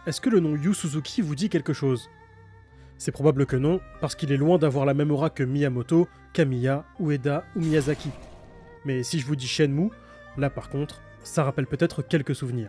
est-ce que le nom Yu Suzuki vous dit quelque chose? C'est probable que non, parce qu'il est loin d'avoir la même aura que Miyamoto, Kamiya, Ueda ou Miyazaki. Mais si je vous dis Shenmue, là par contre, ça rappelle peut-être quelques souvenirs.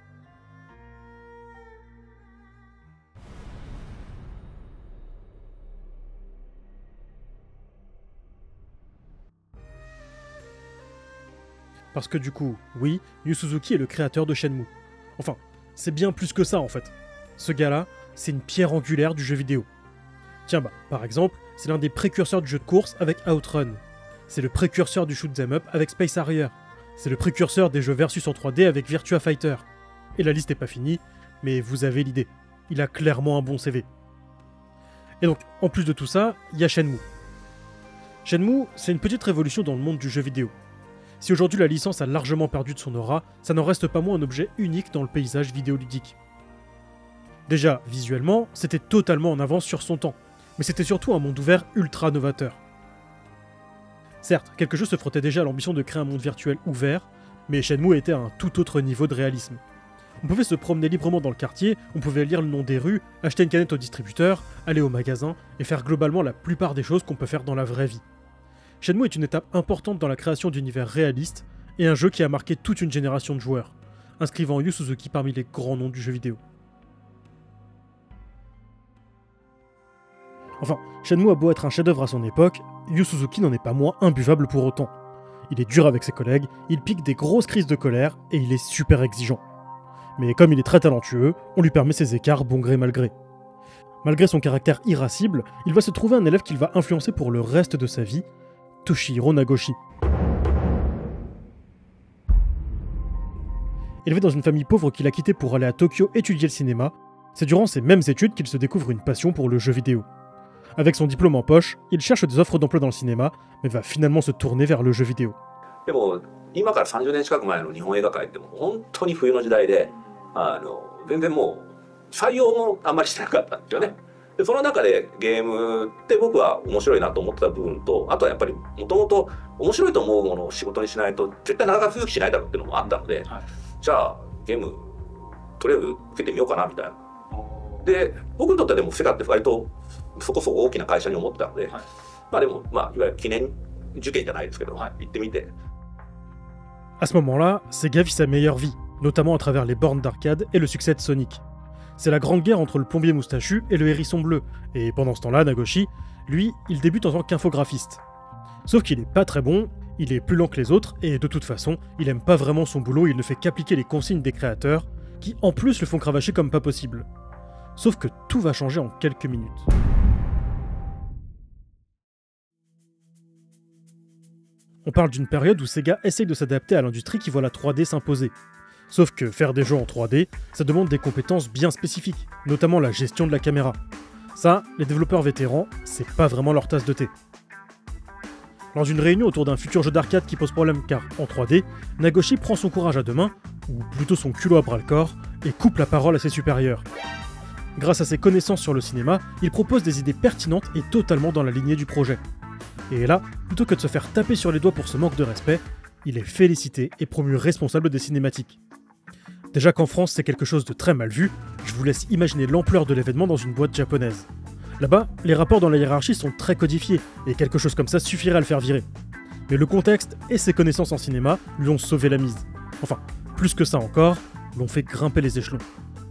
Parce que du coup, oui, Yu Suzuki est le créateur de Shenmue. Enfin, c'est bien plus que ça en fait. Ce gars-là, c'est une pierre angulaire du jeu vidéo. Tiens bah, par exemple, c'est l'un des précurseurs du jeu de course avec Outrun. C'est le précurseur du shoot'em up avec Space Harrier. C'est le précurseur des jeux versus en 3D avec Virtua Fighter. Et la liste n'est pas finie, mais vous avez l'idée. Il a clairement un bon CV. Et donc, en plus de tout ça, il y a Shenmue. Shenmue, c'est une petite révolution dans le monde du jeu vidéo. Si aujourd'hui la licence a largement perdu de son aura, ça n'en reste pas moins un objet unique dans le paysage vidéoludique. Déjà, visuellement, c'était totalement en avance sur son temps, mais c'était surtout un monde ouvert ultra novateur. Certes, quelques jeux se frottaient déjà à l'ambition de créer un monde virtuel ouvert, mais Shenmue était à un tout autre niveau de réalisme. On pouvait se promener librement dans le quartier, on pouvait lire le nom des rues, acheter une canette au distributeur, aller au magasin, et faire globalement la plupart des choses qu'on peut faire dans la vraie vie. Shenmue est une étape importante dans la création d'univers réalistes, et un jeu qui a marqué toute une génération de joueurs, inscrivant Yu Suzuki parmi les grands noms du jeu vidéo. Enfin, Shenmue a beau être un chef-d'œuvre à son époque, Yu Suzuki n'en est pas moins imbuvable pour autant. Il est dur avec ses collègues, il pique des grosses crises de colère, et il est super exigeant. Mais comme il est très talentueux, on lui permet ses écarts bon gré mal gré. Malgré son caractère irascible, il va se trouver un élève qu'il va influencer pour le reste de sa vie, Toshihiro Nagoshi. Élevé dans une famille pauvre qu'il a quitté pour aller à Tokyo étudier le cinéma, c'est durant ces mêmes études qu'il se découvre une passion pour le jeu vidéo. Avec son diplôme en poche, il cherche des offres d'emploi dans le cinéma, mais va finalement se tourner vers le jeu vidéo. でも今から30年近く前の日本映画界ってもう本当に冬の時代で全然もう採用もあんまりしてなかったんですよね。でその中でゲームって僕は面白いなと思ってた部分と、あとはやっぱりもともと面白いと思うものを仕事にしないと絶対なかなか続きしないだろうっていうのもあったので、はい、じゃあゲームとりあえず受けてみようかなみたいな。で僕にとってはでもセガって割とそこそこ大きな会社に思ってたので、はい、まあでもまあいわゆる記念受験じゃないですけど、はい、行ってみて。 À ce moment-là, Sega vit sa meilleure vie, notamment à travers les bornes d'arcade et le succès de Sonic. C'est la grande guerre entre le plombier moustachu et le hérisson bleu, et pendant ce temps-là, Nagoshi, lui, il débute en tant qu'infographiste. Sauf qu'il est pas très bon, il est plus lent que les autres, et de toute façon, il aime pas vraiment son boulot, il ne fait qu'appliquer les consignes des créateurs, qui en plus le font cravacher comme pas possible. Sauf que tout va changer en quelques minutes. On parle d'une période où Sega essaye de s'adapter à l'industrie qui voit la 3D s'imposer. Sauf que faire des jeux en 3D, ça demande des compétences bien spécifiques, notamment la gestion de la caméra. Ça, les développeurs vétérans, c'est pas vraiment leur tasse de thé. Lors d'une réunion autour d'un futur jeu d'arcade qui pose problème car en 3D, Nagoshi prend son courage à deux mains, ou plutôt son culot à bras-le-corps, et coupe la parole à ses supérieurs. Grâce à ses connaissances sur le cinéma, il propose des idées pertinentes et totalement dans la lignée du projet. Et là, plutôt que de se faire taper sur les doigts pour ce manque de respect, il est félicité et promu responsable des cinématiques. Déjà qu'en France c'est quelque chose de très mal vu, je vous laisse imaginer l'ampleur de l'événement dans une boîte japonaise. Là-bas, les rapports dans la hiérarchie sont très codifiés, et quelque chose comme ça suffirait à le faire virer. Mais le contexte et ses connaissances en cinéma lui ont sauvé la mise. Enfin, plus que ça encore, l'ont fait grimper les échelons.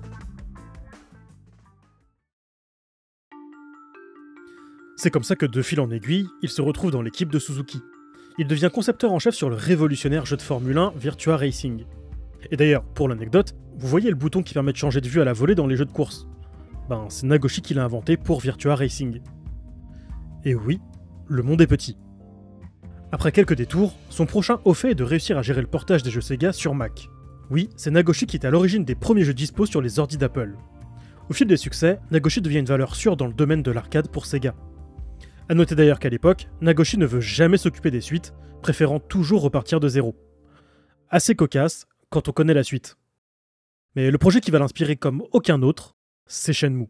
C'est comme ça que de fil en aiguille, il se retrouve dans l'équipe de Suzuki. Il devient concepteur en chef sur le révolutionnaire jeu de Formule 1 Virtua Racing. Et d'ailleurs, pour l'anecdote, vous voyez le bouton qui permet de changer de vue à la volée dans les jeux de course. Ben, c'est Nagoshi qui l'a inventé pour Virtua Racing. Et oui, le monde est petit. Après quelques détours, son prochain au fait est de réussir à gérer le portage des jeux Sega sur Mac. Oui, c'est Nagoshi qui est à l'origine des premiers jeux dispo sur les ordis d'Apple. Au fil des succès, Nagoshi devient une valeur sûre dans le domaine de l'arcade pour Sega. A noter d'ailleurs qu'à l'époque, Nagoshi ne veut jamais s'occuper des suites, préférant toujours repartir de zéro. Assez cocasse quand on connaît la suite. Mais le projet qui va l'inspirer comme aucun autre, c'est Shenmue.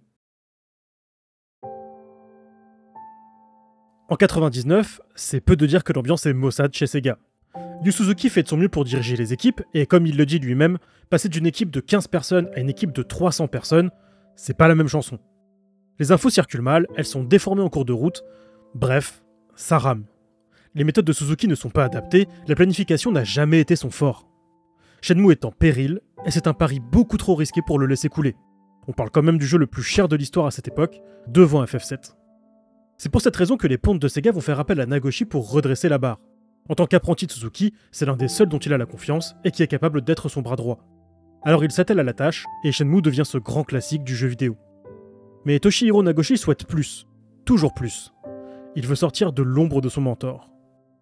En 99, c'est peu de dire que l'ambiance est maussade chez Sega. Yu Suzuki fait de son mieux pour diriger les équipes, et comme il le dit lui-même, passer d'une équipe de 15 personnes à une équipe de 300 personnes, c'est pas la même chanson. Les infos circulent mal, elles sont déformées en cours de route, bref, ça rame. Les méthodes de Suzuki ne sont pas adaptées, la planification n'a jamais été son fort. Shenmue est en péril, et c'est un pari beaucoup trop risqué pour le laisser couler. On parle quand même du jeu le plus cher de l'histoire à cette époque, devant FF7. C'est pour cette raison que les pontes de Sega vont faire appel à Nagoshi pour redresser la barre. En tant qu'apprenti de Suzuki, c'est l'un des seuls dont il a la confiance et qui est capable d'être son bras droit. Alors il s'attelle à la tâche, et Shenmue devient ce grand classique du jeu vidéo. Mais Toshihiro Nagoshi souhaite plus, toujours plus. Il veut sortir de l'ombre de son mentor.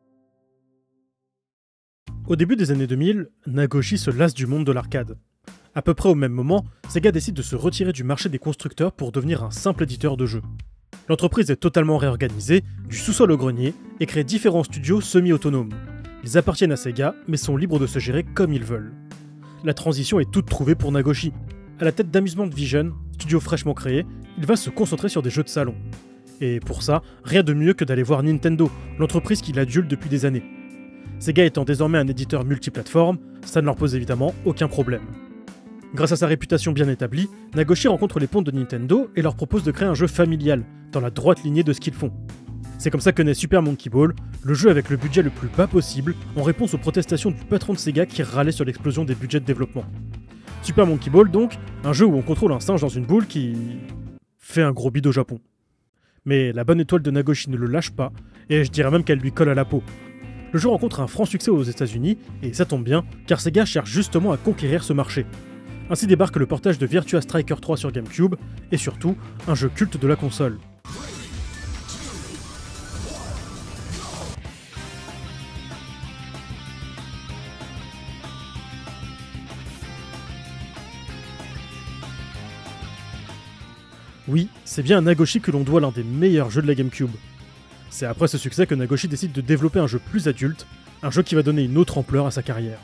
Au début des années 2000, Nagoshi se lasse du monde de l'arcade. À peu près au même moment, Sega décide de se retirer du marché des constructeurs pour devenir un simple éditeur de jeux. L'entreprise est totalement réorganisée, du sous-sol au grenier, et crée différents studios semi-autonomes. Ils appartiennent à Sega, mais sont libres de se gérer comme ils veulent. La transition est toute trouvée pour Nagoshi. À la tête d'Amusement Vision, studio fraîchement créé, il va se concentrer sur des jeux de salon. Et pour ça, rien de mieux que d'aller voir Nintendo, l'entreprise qui l'adule depuis des années. Sega étant désormais un éditeur multiplateforme, ça ne leur pose évidemment aucun problème. Grâce à sa réputation bien établie, Nagoshi rencontre les pontes de Nintendo et leur propose de créer un jeu familial, dans la droite lignée de ce qu'ils font. C'est comme ça que naît Super Monkey Ball, le jeu avec le budget le plus bas possible, en réponse aux protestations du patron de Sega qui râlait sur l'explosion des budgets de développement. Super Monkey Ball donc, un jeu où on contrôle un singe dans une boule qui fait un gros bide au Japon. Mais la bonne étoile de Nagoshi ne le lâche pas, et je dirais même qu'elle lui colle à la peau. Le jeu rencontre un franc succès aux États-Unis, et ça tombe bien, car Sega cherche justement à conquérir ce marché. Ainsi débarque le portage de Virtua Striker 3 sur GameCube, et surtout, un jeu culte de la console. Oui, c'est bien à Nagoshi que l'on doit l'un des meilleurs jeux de la GameCube. C'est après ce succès que Nagoshi décide de développer un jeu plus adulte, un jeu qui va donner une autre ampleur à sa carrière.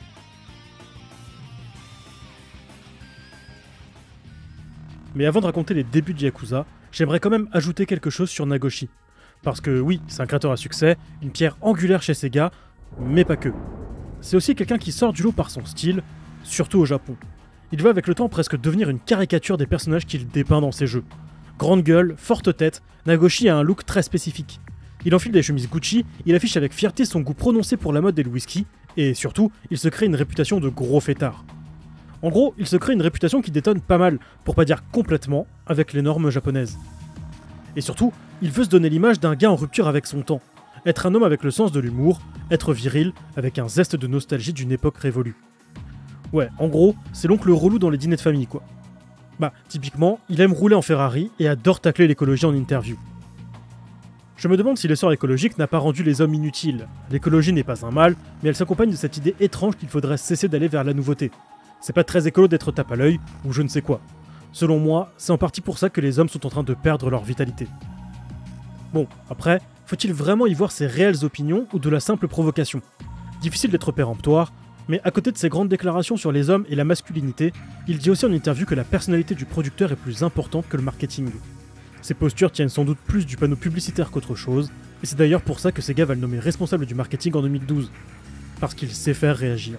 Mais avant de raconter les débuts de Yakuza, j'aimerais quand même ajouter quelque chose sur Nagoshi. Parce que oui, c'est un créateur à succès, une pierre angulaire chez Sega, mais pas que. C'est aussi quelqu'un qui sort du lot par son style, surtout au Japon. Il va avec le temps presque devenir une caricature des personnages qu'il dépeint dans ses jeux. Grande gueule, forte tête, Nagoshi a un look très spécifique. Il enfile des chemises Gucci, il affiche avec fierté son goût prononcé pour la mode et le whisky, et surtout, il se crée une réputation de gros fêtard. En gros, il se crée une réputation qui détonne pas mal, pour pas dire complètement, avec les normes japonaises. Et surtout, il veut se donner l'image d'un gars en rupture avec son temps. Être un homme avec le sens de l'humour, être viril, avec un zeste de nostalgie d'une époque révolue. Ouais, en gros, c'est l'oncle relou dans les dîners de famille, quoi. Bah, typiquement, il aime rouler en Ferrari et adore tacler l'écologie en interview. Je me demande si l'essor écologique n'a pas rendu les hommes inutiles. L'écologie n'est pas un mal, mais elle s'accompagne de cette idée étrange qu'il faudrait cesser d'aller vers la nouveauté. C'est pas très écolo d'être tape à l'œil, ou je ne sais quoi. Selon moi, c'est en partie pour ça que les hommes sont en train de perdre leur vitalité. Bon, après, faut-il vraiment y voir ses réelles opinions ou de la simple provocation? Difficile d'être péremptoire, mais à côté de ses grandes déclarations sur les hommes et la masculinité, il dit aussi en interview que la personnalité du producteur est plus importante que le marketing. Ses postures tiennent sans doute plus du panneau publicitaire qu'autre chose, et c'est d'ailleurs pour ça que Sega va le nommer responsable du marketing en 2012. Parce qu'il sait faire réagir.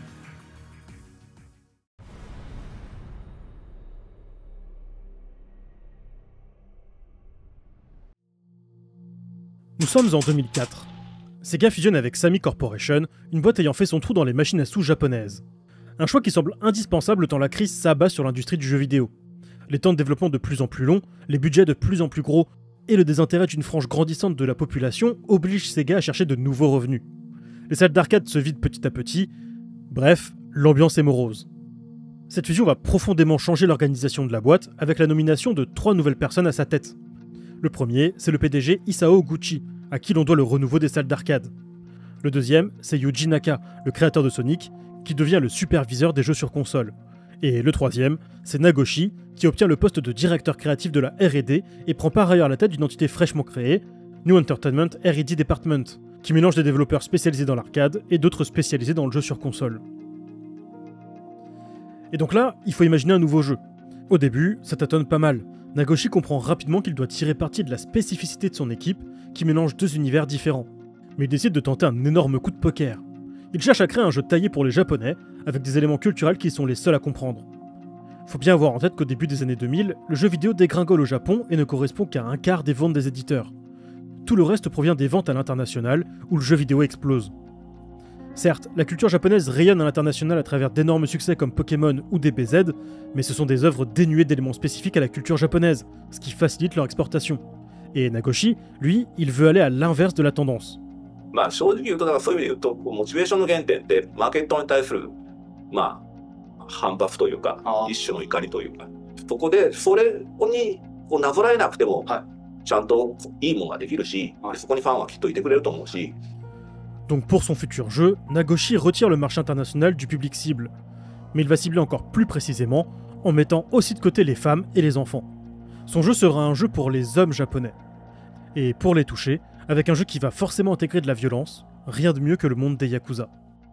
Nous sommes en 2004. Sega fusionne avec Sammy Corporation, une boîte ayant fait son trou dans les machines à sous japonaises. Un choix qui semble indispensable tant la crise s'abat sur l'industrie du jeu vidéo. Les temps de développement de plus en plus longs, les budgets de plus en plus gros, et le désintérêt d'une frange grandissante de la population obligent Sega à chercher de nouveaux revenus. Les salles d'arcade se vident petit à petit, bref, l'ambiance est morose. Cette fusion va profondément changer l'organisation de la boîte avec la nomination de 3 nouvelles personnes à sa tête. Le premier, c'est le PDG Isao Gucci, à qui l'on doit le renouveau des salles d'arcade. Le deuxième, c'est Yuji Naka, le créateur de Sonic, qui devient le superviseur des jeux sur console. Et le troisième, c'est Nagoshi, qui obtient le poste de directeur créatif de la R&D et prend par ailleurs la tête d'une entité fraîchement créée, New Entertainment R&D Department, qui mélange des développeurs spécialisés dans l'arcade et d'autres spécialisés dans le jeu sur console. Et donc là, il faut imaginer un nouveau jeu. Au début, ça tâtonne pas mal. Nagoshi comprend rapidement qu'il doit tirer parti de la spécificité de son équipe, qui mélange 2 univers différents. mais il décide de tenter un énorme coup de poker. Il cherche à créer un jeu taillé pour les Japonais, avec des éléments culturels qui sont les seuls à comprendre. Faut bien avoir en tête qu'au début des années 2000, le jeu vidéo dégringole au Japon et ne correspond qu'à un quart des ventes des éditeurs. Tout le reste provient des ventes à l'international, où le jeu vidéo explose. Certes, la culture japonaise rayonne à l'international à travers d'énormes succès comme Pokémon ou DBZ, mais ce sont des œuvres dénuées d'éléments spécifiques à la culture japonaise, ce qui facilite leur exportation. Et Nagoshi, lui, il veut aller à l'inverse de la tendance. まあ正直言うと、だからそういう意味で言うと、こうモチベーションの原点ってマーケットに対するまあ反発というか、一種の怒りというか、そこでそれにこうなぞらえなくても、ちゃんといいものができるし、そこにファンはきっといてくれると思うし。 Donc pour son futur jeu, Nagoshi retire le marché international du public cible. Mais il va cibler encore plus précisément en mettant aussi de côté les femmes et les enfants. Son jeu sera un jeu pour les hommes japonais. Et pour les toucher, avec un jeu qui va forcément intégrer de la violence, rien de mieux que le monde des Yakuza.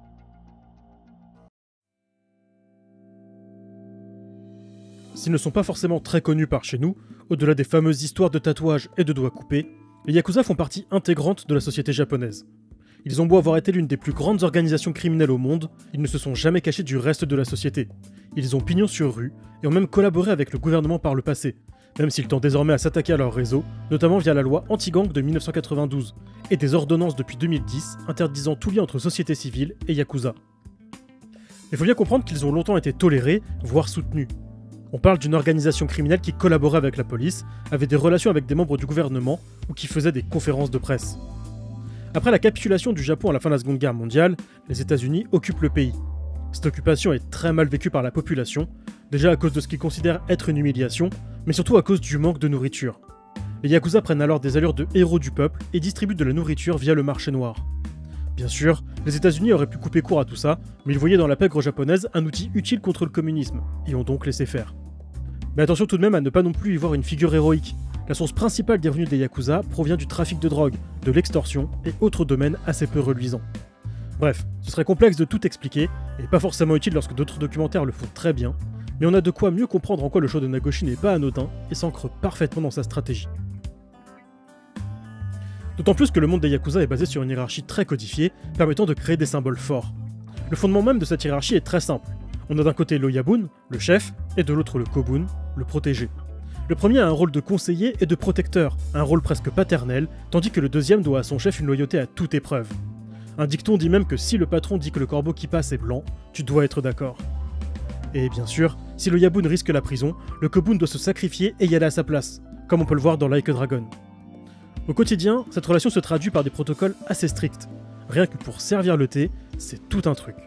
S'ils ne sont pas forcément très connus par chez nous, au-delà des fameuses histoires de tatouages et de doigts coupés, les Yakuza font partie intégrante de la société japonaise. Ils ont beau avoir été l'une des plus grandes organisations criminelles au monde, ils ne se sont jamais cachés du reste de la société. Ils ont pignon sur rue et ont même collaboré avec le gouvernement par le passé, même s'ils tentent désormais à s'attaquer à leur réseau, notamment via la loi anti-gang de 1992, et des ordonnances depuis 2010 interdisant tout lien entre société civile et Yakuza. Il faut bien comprendre qu'ils ont longtemps été tolérés, voire soutenus. On parle d'une organisation criminelle qui collaborait avec la police, avait des relations avec des membres du gouvernement ou qui faisait des conférences de presse. Après la capitulation du Japon à la fin de la Seconde Guerre mondiale, les États-Unis occupent le pays. Cette occupation est très mal vécue par la population, déjà à cause de ce qu'ils considèrent être une humiliation, mais surtout à cause du manque de nourriture. Les Yakuza prennent alors des allures de héros du peuple et distribuent de la nourriture via le marché noir. Bien sûr, les États-Unis auraient pu couper court à tout ça, mais ils voyaient dans la pègre japonaise un outil utile contre le communisme, et ont donc laissé faire. Mais attention tout de même à ne pas non plus y voir une figure héroïque. La source principale des revenus des Yakuza provient du trafic de drogue, de l'extorsion et autres domaines assez peu reluisants. Bref, ce serait complexe de tout expliquer, et pas forcément utile lorsque d'autres documentaires le font très bien, mais on a de quoi mieux comprendre en quoi le choix de Nagoshi n'est pas anodin et s'ancre parfaitement dans sa stratégie. D'autant plus que le monde des Yakuza est basé sur une hiérarchie très codifiée, permettant de créer des symboles forts. Le fondement même de cette hiérarchie est très simple. On a d'un côté l'Oyabun, le chef, et de l'autre le Kobun, le protégé. Le premier a un rôle de conseiller et de protecteur, un rôle presque paternel, tandis que le deuxième doit à son chef une loyauté à toute épreuve. Un dicton dit même que si le patron dit que le corbeau qui passe est blanc, tu dois être d'accord. Et bien sûr, si l'Oyabun risque la prison, le Kobun doit se sacrifier et y aller à sa place, comme on peut le voir dans Like a Dragon. Au quotidien, cette relation se traduit par des protocoles assez stricts. Rien que pour servir le thé, c'est tout un truc.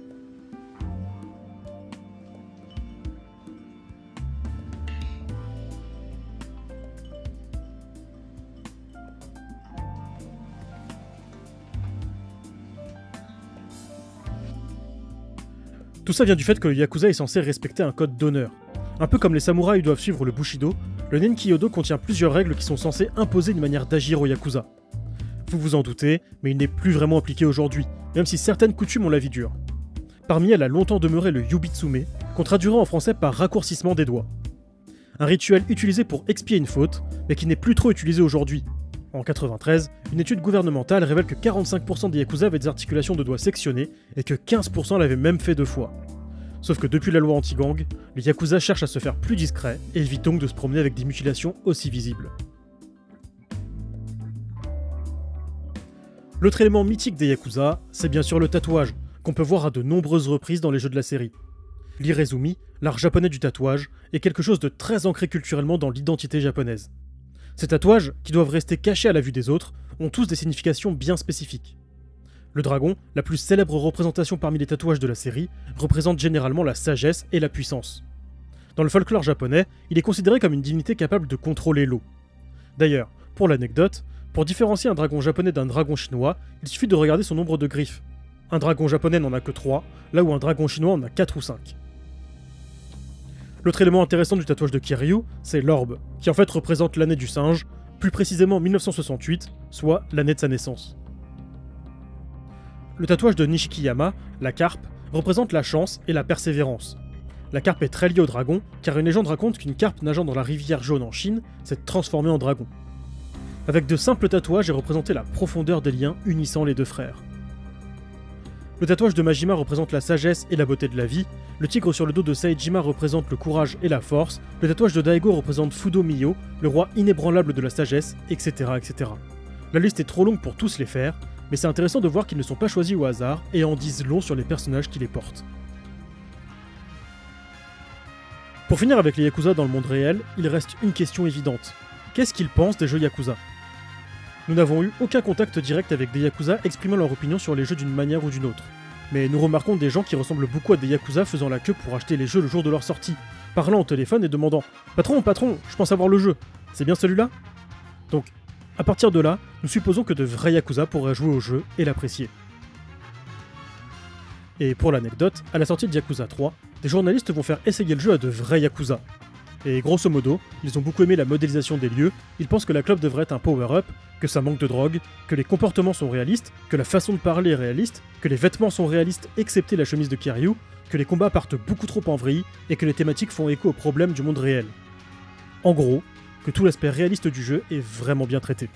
Tout ça vient du fait que le Yakuza est censé respecter un code d'honneur. Un peu comme les samouraïs doivent suivre le Bushido, le Nenkyodo contient plusieurs règles qui sont censées imposer une manière d'agir au Yakuza. Vous vous en doutez, mais il n'est plus vraiment appliqué aujourd'hui, même si certaines coutumes ont la vie dure. Parmi elles a longtemps demeuré le Yubitsume, qu'on traduira en français par raccourcissement des doigts. Un rituel utilisé pour expier une faute, mais qui n'est plus trop utilisé aujourd'hui. En 1993, une étude gouvernementale révèle que 45% des Yakuza avaient des articulations de doigts sectionnées et que 15% l'avaient même fait 2 fois. Sauf que depuis la loi anti-gang, les Yakuza cherchent à se faire plus discrets et évitent donc de se promener avec des mutilations aussi visibles. L'autre élément mythique des Yakuza, c'est bien sûr le tatouage, qu'on peut voir à de nombreuses reprises dans les jeux de la série. L'irezumi, l'art japonais du tatouage, est quelque chose de très ancré culturellement dans l'identité japonaise. Ces tatouages, qui doivent rester cachés à la vue des autres, ont tous des significations bien spécifiques. Le dragon, la plus célèbre représentation parmi les tatouages de la série, représente généralement la sagesse et la puissance. Dans le folklore japonais, il est considéré comme une divinité capable de contrôler l'eau. D'ailleurs, pour l'anecdote, pour différencier un dragon japonais d'un dragon chinois, il suffit de regarder son nombre de griffes. Un dragon japonais n'en a que 3, là où un dragon chinois en a 4 ou 5. L'autre élément intéressant du tatouage de Kiryu, c'est l'orbe, qui en fait représente l'année du singe, plus précisément 1968, soit l'année de sa naissance. Le tatouage de Nishikiyama, la carpe, représente la chance et la persévérance. La carpe est très liée au dragon, car une légende raconte qu'une carpe nageant dans la rivière jaune en Chine s'est transformée en dragon. avec de simples tatouages et représenter la profondeur des liens unissant les deux frères. Le tatouage de Majima représente la sagesse et la beauté de la vie, le tigre sur le dos de Saejima représente le courage et la force, le tatouage de Daigo représente Fudo Miyo, le roi inébranlable de la sagesse, etc. etc. La liste est trop longue pour tous les faire, mais c'est intéressant de voir qu'ils ne sont pas choisis au hasard et en disent long sur les personnages qui les portent. Pour finir avec les Yakuza dans le monde réel, il reste une question évidente. Qu'est-ce qu'ils pensent des jeux Yakuza ? Nous n'avons eu aucun contact direct avec des Yakuza exprimant leur opinion sur les jeux d'une manière ou d'une autre. Mais nous remarquons des gens qui ressemblent beaucoup à des Yakuza faisant la queue pour acheter les jeux le jour de leur sortie, parlant au téléphone et demandant « Patron, je pense avoir le jeu, c'est bien celui-là ?» Donc, à partir de là, nous supposons que de vrais Yakuza pourraient jouer au jeu et l'apprécier. Et pour l'anecdote, à la sortie de Yakuza 3, des journalistes vont faire essayer le jeu à de vrais Yakuza. Et grosso modo, ils ont beaucoup aimé la modélisation des lieux, ils pensent que la clope devrait être un power-up, que ça manque de drogue, que les comportements sont réalistes, que la façon de parler est réaliste, que les vêtements sont réalistes excepté la chemise de Kiryu, que les combats partent beaucoup trop en vrille, et que les thématiques font écho aux problèmes du monde réel. En gros, que tout l'aspect réaliste du jeu est vraiment bien traité.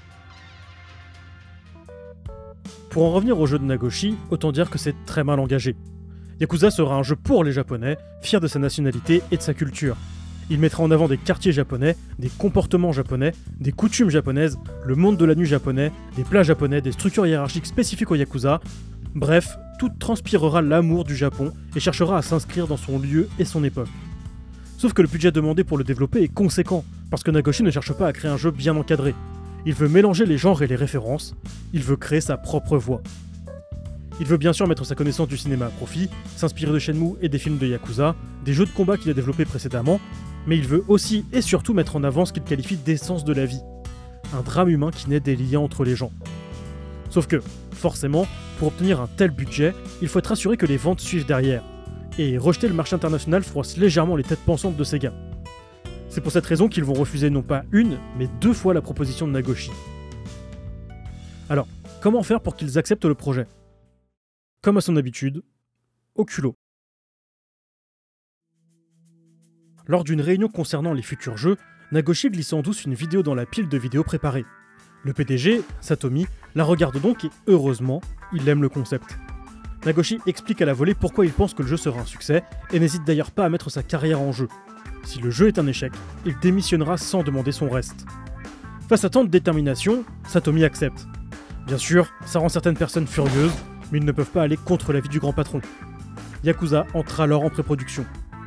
Pour en revenir au jeu de Nagoshi, autant dire que c'est très mal engagé. Yakuza sera un jeu pour les Japonais, fier de sa nationalité et de sa culture. Il mettra en avant des quartiers japonais, des comportements japonais, des coutumes japonaises, le monde de la nuit japonais, des plats japonais, des structures hiérarchiques spécifiques au Yakuza. Bref, tout transpirera l'amour du Japon et cherchera à s'inscrire dans son lieu et son époque. Sauf que le budget demandé pour le développer est conséquent, parce que Nagoshi ne cherche pas à créer un jeu bien encadré. Il veut mélanger les genres et les références, il veut créer sa propre voix. Il veut bien sûr mettre sa connaissance du cinéma à profit, s'inspirer de Shenmue et des films de Yakuza, des jeux de combat qu'il a développés précédemment, mais il veut aussi et surtout mettre en avant ce qu'il qualifie d'essence de la vie. Un drame humain qui naît des liens entre les gens. Sauf que, forcément, pour obtenir un tel budget, il faut être assuré que les ventes suivent derrière. Et rejeter le marché international froisse légèrement les têtes pensantes de Sega. C'est pour cette raison qu'ils vont refuser non pas une, mais 2 fois la proposition de Nagoshi. Alors, comment faire pour qu'ils acceptent le projet ? Comme à son habitude, au culot. Lors d'une réunion concernant les futurs jeux, Nagoshi glisse en douce une vidéo dans la pile de vidéos préparées. Le PDG, Satomi, la regarde donc et heureusement, il aime le concept. Nagoshi explique à la volée pourquoi il pense que le jeu sera un succès et n'hésite d'ailleurs pas à mettre sa carrière en jeu. Si le jeu est un échec, il démissionnera sans demander son reste. Face à tant de détermination, Satomi accepte. Bien sûr, ça rend certaines personnes furieuses, mais ils ne peuvent pas aller contre l'avis du grand patron. Yakuza entre alors en pré-production.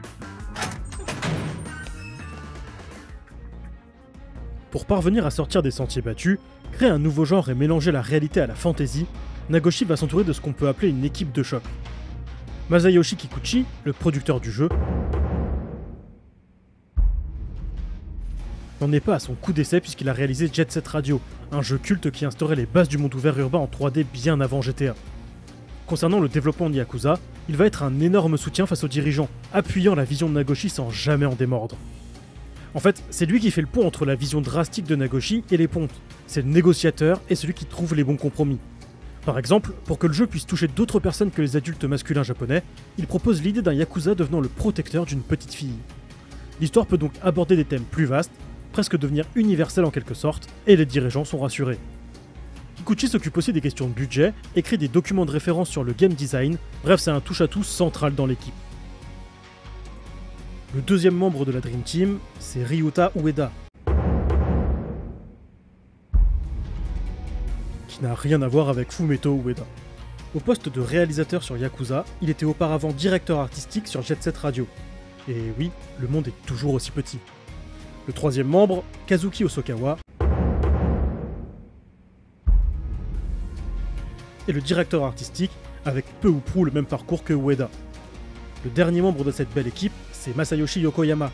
Pour parvenir à sortir des sentiers battus, créer un nouveau genre et mélanger la réalité à la fantasy, Nagoshi va s'entourer de ce qu'on peut appeler une équipe de choc. Masayoshi Kikuchi, le producteur du jeu, n'en est pas à son coup d'essai puisqu'il a réalisé Jet Set Radio, un jeu culte qui instaurait les bases du monde ouvert urbain en 3D bien avant GTA. Concernant le développement de Yakuza, il va être un énorme soutien face aux dirigeants, appuyant la vision de Nagoshi sans jamais en démordre. En fait, c'est lui qui fait le pont entre la vision drastique de Nagoshi et les pontes. C'est le négociateur et celui qui trouve les bons compromis. Par exemple, pour que le jeu puisse toucher d'autres personnes que les adultes masculins japonais, il propose l'idée d'un Yakuza devenant le protecteur d'une petite fille. L'histoire peut donc aborder des thèmes plus vastes, presque devenir universels en quelque sorte, et les dirigeants sont rassurés. Kikuchi s'occupe aussi des questions de budget, écrit des documents de référence sur le game design, bref c'est un touche-à-tout central dans l'équipe. Le deuxième membre de la Dream Team, c'est Ryuta Ueda, qui n'a rien à voir avec Fumeto Ueda. Au poste de réalisateur sur Yakuza, il était auparavant directeur artistique sur Jet Set Radio. Et oui, le monde est toujours aussi petit. Le troisième membre, Kazuki Osokawa, est le directeur artistique, avec peu ou prou le même parcours que Ueda. Le dernier membre de cette belle équipe, c'est Masayoshi Yokoyama,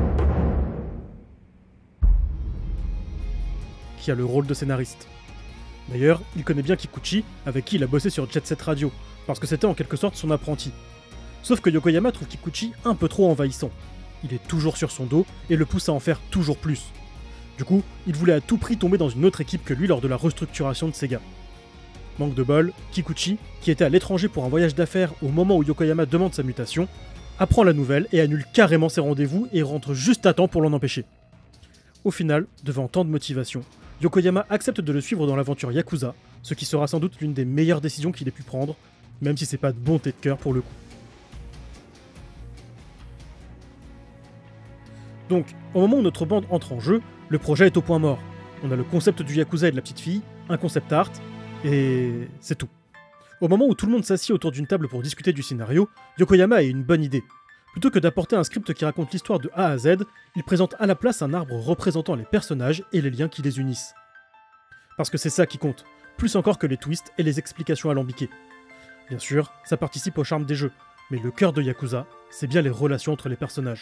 qui a le rôle de scénariste. D'ailleurs, il connaît bien Kikuchi, avec qui il a bossé sur Jet Set Radio, parce que c'était en quelque sorte son apprenti. Sauf que Yokoyama trouve Kikuchi un peu trop envahissant. Il est toujours sur son dos et le pousse à en faire toujours plus. Du coup, il voulait à tout prix tomber dans une autre équipe que lui lors de la restructuration de Sega. Manque de bol, Kikuchi, qui était à l'étranger pour un voyage d'affaires au moment où Yokoyama demande sa mutation, apprend la nouvelle et annule carrément ses rendez-vous et rentre juste à temps pour l'en empêcher. Au final, devant tant de motivation, Yokoyama accepte de le suivre dans l'aventure Yakuza, ce qui sera sans doute l'une des meilleures décisions qu'il ait pu prendre, même si c'est pas de bonté de cœur pour le coup. Donc, au moment où notre bande entre en jeu, le projet est au point mort. On a le concept du Yakuza et de la petite fille, un concept art, et c'est tout. Au moment où tout le monde s'assied autour d'une table pour discuter du scénario, Yokoyama a une bonne idée. Plutôt que d'apporter un script qui raconte l'histoire de A à Z, il présente à la place un arbre représentant les personnages et les liens qui les unissent. Parce que c'est ça qui compte, plus encore que les twists et les explications alambiquées. Bien sûr, ça participe au charme des jeux, mais le cœur de Yakuza, c'est bien les relations entre les personnages.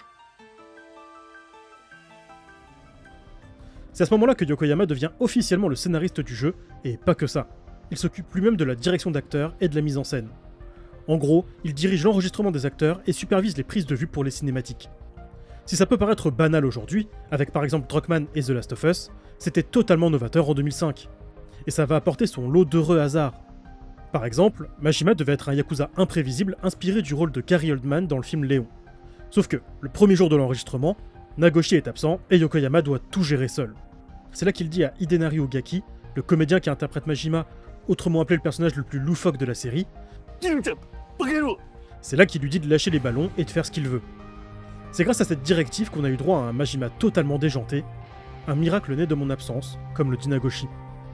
C'est à ce moment-là que Yokoyama devient officiellement le scénariste du jeu, et pas que ça. Il s'occupe lui-même de la direction d'acteurs et de la mise en scène. En gros, il dirige l'enregistrement des acteurs et supervise les prises de vue pour les cinématiques. Si ça peut paraître banal aujourd'hui, avec par exemple Druckmann et The Last of Us, c'était totalement novateur en 2005. Et ça va apporter son lot d'heureux hasards. Par exemple, Majima devait être un Yakuza imprévisible inspiré du rôle de Gary Oldman dans le film Léon. Sauf que, le premier jour de l'enregistrement, Nagoshi est absent et Yokoyama doit tout gérer seul. C'est là qu'il dit à Hidenari Ogaki, le comédien qui interprète Majima, autrement appelé le personnage le plus loufoque de la série, c'est là qu'il lui dit de lâcher les ballons et de faire ce qu'il veut. C'est grâce à cette directive qu'on a eu droit à un Majima totalement déjanté, un miracle né de mon absence, comme le dit Nagoshi.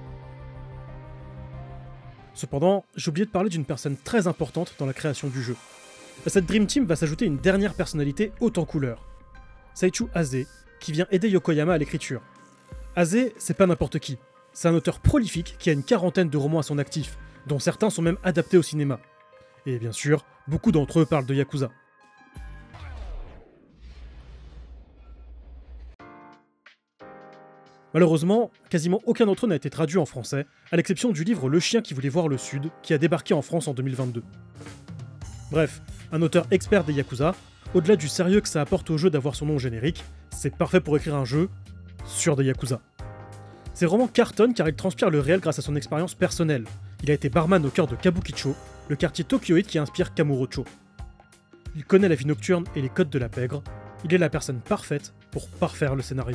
Cependant, j'ai oublié de parler d'une personne très importante dans la création du jeu. À cette Dream Team va s'ajouter une dernière personnalité haute en couleur. Saichu Ase, qui vient aider Yokoyama à l'écriture. Ase, c'est pas n'importe qui. C'est un auteur prolifique qui a une quarantaine de romans à son actif, dont certains sont même adaptés au cinéma. Et bien sûr, beaucoup d'entre eux parlent de Yakuza. Malheureusement, quasiment aucun d'entre eux n'a été traduit en français, à l'exception du livre Le chien qui voulait voir le Sud, qui a débarqué en France en 2022. Bref, un auteur expert des Yakuza, au-delà du sérieux que ça apporte au jeu d'avoir son nom générique, c'est parfait pour écrire un jeu sur des Yakuza. Ses romans cartonnent car il transpire le réel grâce à son expérience personnelle. Il a été barman au cœur de Kabukicho, le quartier tokyoïde qui inspire Kamurocho. Il connaît la vie nocturne et les codes de la pègre. Il est la personne parfaite pour parfaire le scénario.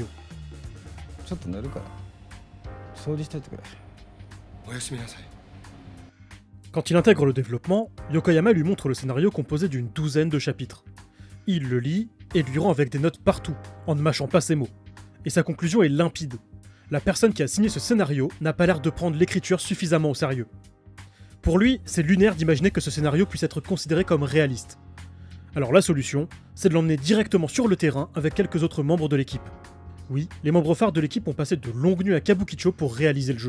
Quand il intègre le développement, Yokoyama lui montre le scénario composé d'une douzaine de chapitres. Il le lit et lui rend avec des notes partout, en ne mâchant pas ses mots. Et sa conclusion est limpide. La personne qui a signé ce scénario n'a pas l'air de prendre l'écriture suffisamment au sérieux. Pour lui, c'est lunaire d'imaginer que ce scénario puisse être considéré comme réaliste. Alors la solution, c'est de l'emmener directement sur le terrain avec quelques autres membres de l'équipe. Oui, les membres phares de l'équipe ont passé de longues nuits à Kabukicho pour réaliser le jeu.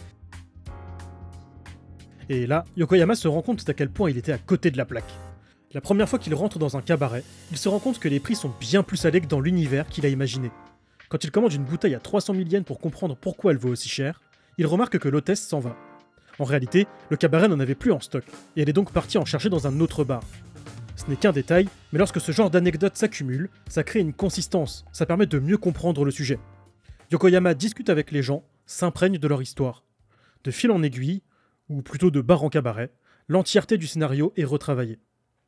Et là, Yokoyama se rend compte à quel point il était à côté de la plaque. La première fois qu'il rentre dans un cabaret, il se rend compte que les prix sont bien plus salés que dans l'univers qu'il a imaginé. Quand il commande une bouteille à 300 000 yens pour comprendre pourquoi elle vaut aussi cher, il remarque que l'hôtesse s'en va. En réalité, le cabaret n'en avait plus en stock, et elle est donc partie en chercher dans un autre bar. Ce n'est qu'un détail, mais lorsque ce genre d'anecdotes s'accumule, ça crée une consistance, ça permet de mieux comprendre le sujet. Yokoyama discute avec les gens, s'imprègne de leur histoire. De fil en aiguille, ou plutôt de bar en cabaret, l'entièreté du scénario est retravaillée.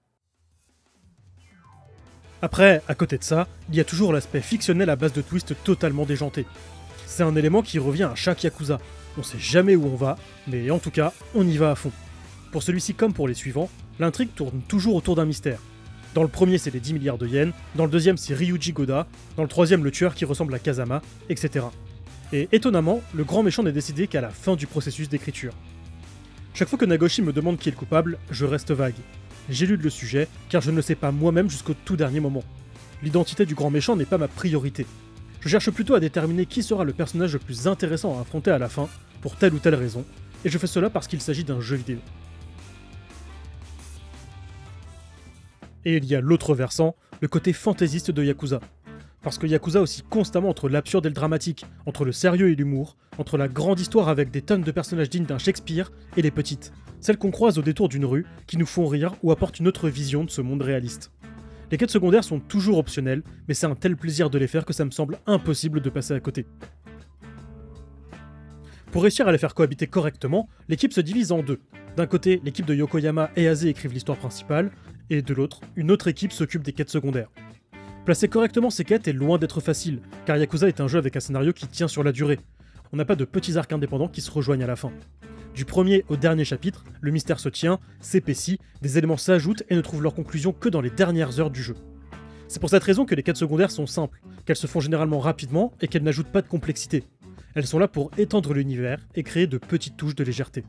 Après, à côté de ça, il y a toujours l'aspect fictionnel à base de twists totalement déjantés. C'est un élément qui revient à chaque Yakuza. On sait jamais où on va, mais en tout cas, on y va à fond. Pour celui-ci comme pour les suivants, l'intrigue tourne toujours autour d'un mystère. Dans le premier, c'est les 10 milliards de yens, dans le deuxième, c'est Ryuji Goda, dans le troisième, le tueur qui ressemble à Kazama, etc. Et étonnamment, le grand méchant n'est décidé qu'à la fin du processus d'écriture. Chaque fois que Nagoshi me demande qui est le coupable, je reste vague. J'élude le sujet, car je ne le sais pas moi-même jusqu'au tout dernier moment. L'identité du grand méchant n'est pas ma priorité. Je cherche plutôt à déterminer qui sera le personnage le plus intéressant à affronter à la fin, pour telle ou telle raison, et je fais cela parce qu'il s'agit d'un jeu vidéo. Et il y a l'autre versant, le côté fantaisiste de Yakuza. Parce que Yakuza oscille constamment entre l'absurde et le dramatique, entre le sérieux et l'humour, entre la grande histoire avec des tonnes de personnages dignes d'un Shakespeare et les petites, celles qu'on croise au détour d'une rue, qui nous font rire ou apportent une autre vision de ce monde réaliste. Les quêtes secondaires sont toujours optionnelles, mais c'est un tel plaisir de les faire que ça me semble impossible de passer à côté. Pour réussir à les faire cohabiter correctement, l'équipe se divise en deux. D'un côté, l'équipe de Yokoyama et Ase écrivent l'histoire principale, et de l'autre, une autre équipe s'occupe des quêtes secondaires. Placer correctement ces quêtes est loin d'être facile, car Yakuza est un jeu avec un scénario qui tient sur la durée. on n'a pas de petits arcs indépendants qui se rejoignent à la fin. Du premier au dernier chapitre, le mystère se tient, s'épaissit, des éléments s'ajoutent et ne trouvent leur conclusion que dans les dernières heures du jeu. C'est pour cette raison que les quêtes secondaires sont simples, qu'elles se font généralement rapidement et qu'elles n'ajoutent pas de complexité. Elles sont là pour étendre l'univers et créer de petites touches de légèreté.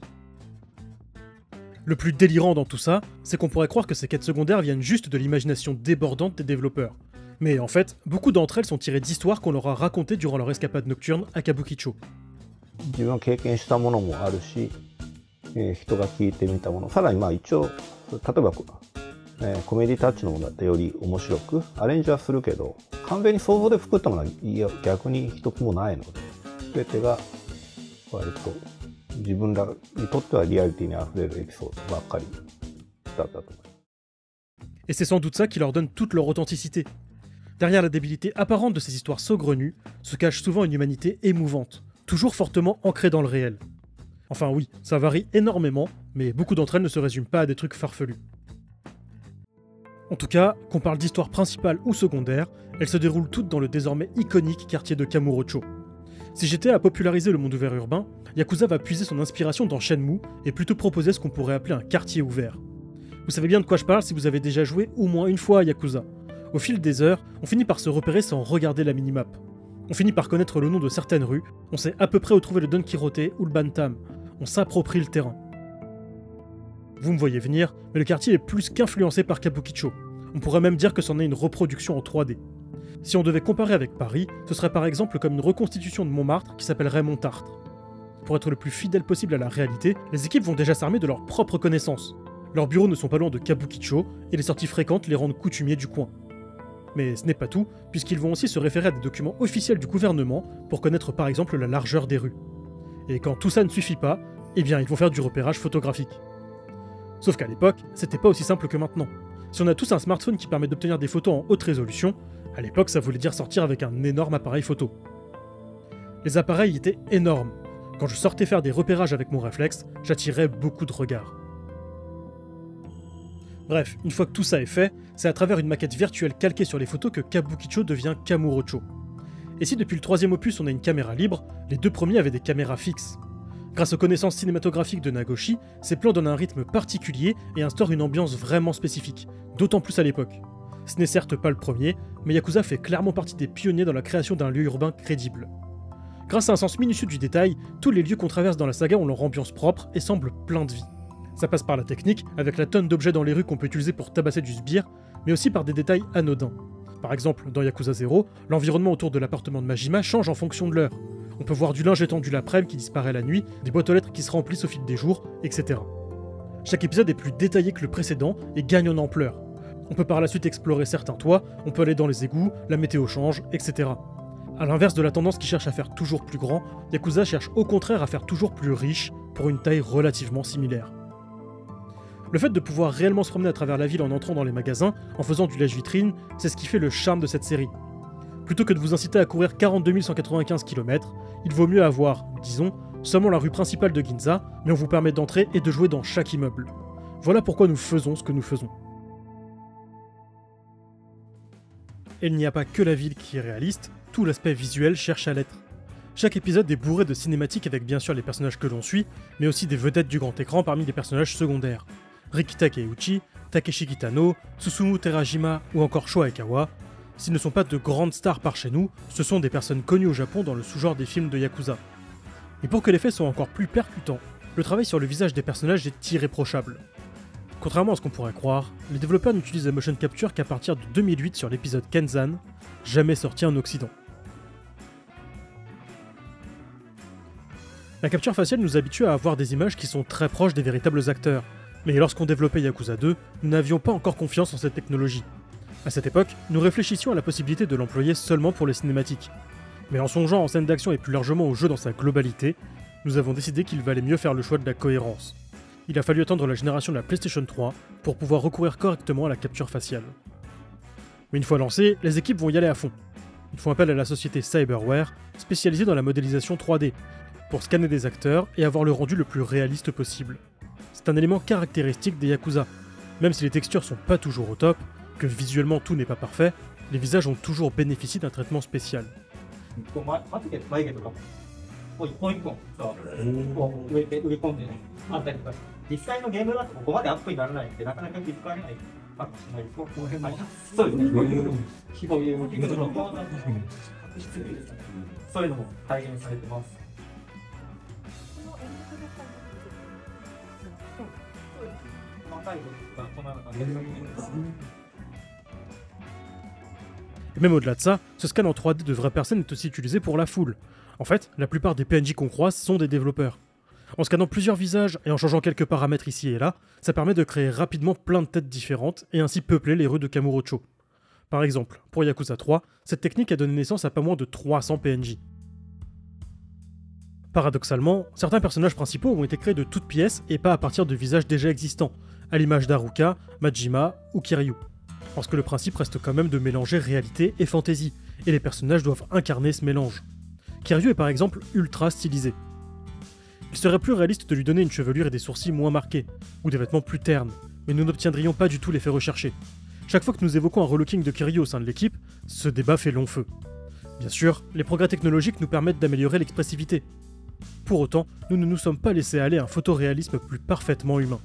Le plus délirant dans tout ça, c'est qu'on pourrait croire que ces quêtes secondaires viennent juste de l'imagination débordante des développeurs. Mais en fait, beaucoup d'entre elles sont tirées d'histoires qu'on leur a racontées durant leur escapade nocturne à Kabukicho. 自分が経験したものもあるし、人が聞いてみたもの、さらにまあ一応例えば、コメディタッチのものだったらより面白くアレンジはするけど、完全に想像で作ったものは逆に一つもないので、全てが割と自分らにとってはリアリティにあふれるエピソードばっかりだったと思います。 Et c'est sans doute ça qui leur donne toute leur authenticité. Derrière la débilité apparente de ces histoires saugrenues se cache souvent une humanité émouvante, toujours fortement ancrée dans le réel. Enfin oui, ça varie énormément, mais beaucoup d'entre elles ne se résument pas à des trucs farfelus. En tout cas, qu'on parle d'histoire principale ou secondaire, elles se déroulent toutes dans le désormais iconique quartier de Kamurocho. Si GTA a popularisé le monde ouvert urbain, Yakuza va puiser son inspiration dans Shenmue et plutôt proposer ce qu'on pourrait appeler un quartier ouvert. Vous savez bien de quoi je parle si vous avez déjà joué au moins une fois à Yakuza. Au fil des heures, on finit par se repérer sans regarder la minimap. On finit par connaître le nom de certaines rues, on sait à peu près où trouver le Don Quirote ou le Bantam, on s'approprie le terrain. Vous me voyez venir, mais le quartier est plus qu'influencé par Kabukicho. On pourrait même dire que c'en est une reproduction en 3D. Si on devait comparer avec Paris, ce serait par exemple comme une reconstitution de Montmartre qui s'appellerait Montmartre. Pour être le plus fidèle possible à la réalité, les équipes vont déjà s'armer de leurs propres connaissances. Leurs bureaux ne sont pas loin de Kabukicho, et les sorties fréquentes les rendent coutumiers du coin. Mais ce n'est pas tout, puisqu'ils vont aussi se référer à des documents officiels du gouvernement pour connaître par exemple la largeur des rues. Et quand tout ça ne suffit pas, eh bien ils vont faire du repérage photographique. Sauf qu'à l'époque, c'était pas aussi simple que maintenant. Si on a tous un smartphone qui permet d'obtenir des photos en haute résolution, à l'époque ça voulait dire sortir avec un énorme appareil photo. Les appareils étaient énormes. Quand je sortais faire des repérages avec mon réflexe, j'attirais beaucoup de regards. Bref, une fois que tout ça est fait, c'est à travers une maquette virtuelle calquée sur les photos que Kabukicho devient Kamurocho. Et si depuis le 3e opus on a une caméra libre, les 2 premiers avaient des caméras fixes. Grâce aux connaissances cinématographiques de Nagoshi, ces plans donnent un rythme particulier et instaurent une ambiance vraiment spécifique, d'autant plus à l'époque. Ce n'est certes pas le premier, mais Yakuza fait clairement partie des pionniers dans la création d'un lieu urbain crédible. Grâce à un sens minutieux du détail, tous les lieux qu'on traverse dans la saga ont leur ambiance propre et semblent pleins de vie. Ça passe par la technique, avec la tonne d'objets dans les rues qu'on peut utiliser pour tabasser du sbire, mais aussi par des détails anodins. Par exemple, dans Yakuza 0, l'environnement autour de l'appartement de Majima change en fonction de l'heure. On peut voir du linge étendu l'après-midi qui disparaît la nuit, des boîtes aux lettres qui se remplissent au fil des jours, etc. Chaque épisode est plus détaillé que le précédent et gagne en ampleur. On peut par la suite explorer certains toits, on peut aller dans les égouts, la météo change, etc. A l'inverse de la tendance qui cherche à faire toujours plus grand, Yakuza cherche au contraire à faire toujours plus riche, pour une taille relativement similaire. Le fait de pouvoir réellement se promener à travers la ville en entrant dans les magasins, en faisant du lèche-vitrine, c'est ce qui fait le charme de cette série. Plutôt que de vous inciter à courir 42 195 km, il vaut mieux avoir, disons, seulement la rue principale de Ginza, mais on vous permet d'entrer et de jouer dans chaque immeuble. Voilà pourquoi nous faisons ce que nous faisons. Et il n'y a pas que la ville qui est réaliste, tout l'aspect visuel cherche à l'être. Chaque épisode est bourré de cinématiques avec bien sûr les personnages que l'on suit, mais aussi des vedettes du grand écran parmi les personnages secondaires. Rikita Takeuchi, Takeshi Kitano, Susumu Terajima ou encore Sho Aikawa. S'ils ne sont pas de grandes stars par chez nous, ce sont des personnes connues au Japon dans le sous-genre des films de Yakuza. Et pour que l'effet soit encore plus percutant, le travail sur le visage des personnages est irréprochable. Contrairement à ce qu'on pourrait croire, les développeurs n'utilisent la motion capture qu'à partir de 2008 sur l'épisode Kenzan, jamais sorti en Occident. La capture faciale nous habitue à avoir des images qui sont très proches des véritables acteurs, mais lorsqu'on développait Yakuza 2, nous n'avions pas encore confiance en cette technologie. À cette époque, nous réfléchissions à la possibilité de l'employer seulement pour les cinématiques. Mais en songeant en scène d'action et plus largement au jeu dans sa globalité, nous avons décidé qu'il valait mieux faire le choix de la cohérence. Il a fallu attendre la génération de la PlayStation 3 pour pouvoir recourir correctement à la capture faciale. Mais une fois lancés, les équipes vont y aller à fond. Ils font appel à la société Cyberware, spécialisée dans la modélisation 3D, pour scanner des acteurs et avoir le rendu le plus réaliste possible. C'est un élément caractéristique des Yakuza. Même si les textures sont pas toujours au top, que visuellement tout n'est pas parfait, les visages ont toujours bénéficié d'un traitement spécial. こう一本一本そうこう植え込んであったりとか、実際のゲームだとここまでアップにならないんでなかなか気づかれないかもしれないです。この辺もそうですね。こういうそういうのも体現されてます。 Et même au-delà de ça, ce scan en 3D de vraies personnes est aussi utilisé pour la foule. En fait, la plupart des PNJ qu'on croise sont des développeurs. En scannant plusieurs visages et en changeant quelques paramètres ici et là, ça permet de créer rapidement plein de têtes différentes et ainsi peupler les rues de Kamurocho. Par exemple, pour Yakuza 3, cette technique a donné naissance à pas moins de 300 PNJ. Paradoxalement, certains personnages principaux ont été créés de toutes pièces et pas à partir de visages déjà existants, à l'image d'Haruka, Majima ou Kiryu. Parce que le principe reste quand même de mélanger réalité et fantaisie, et les personnages doivent incarner ce mélange. Kiryu est par exemple ultra stylisé. Il serait plus réaliste de lui donner une chevelure et des sourcils moins marqués, ou des vêtements plus ternes, mais nous n'obtiendrions pas du tout l'effet recherché. Chaque fois que nous évoquons un relooking de Kiryu au sein de l'équipe, ce débat fait long feu. Bien sûr, les progrès technologiques nous permettent d'améliorer l'expressivité. Pour autant, nous ne nous sommes pas laissés aller à un photoréalisme plus parfaitement humain.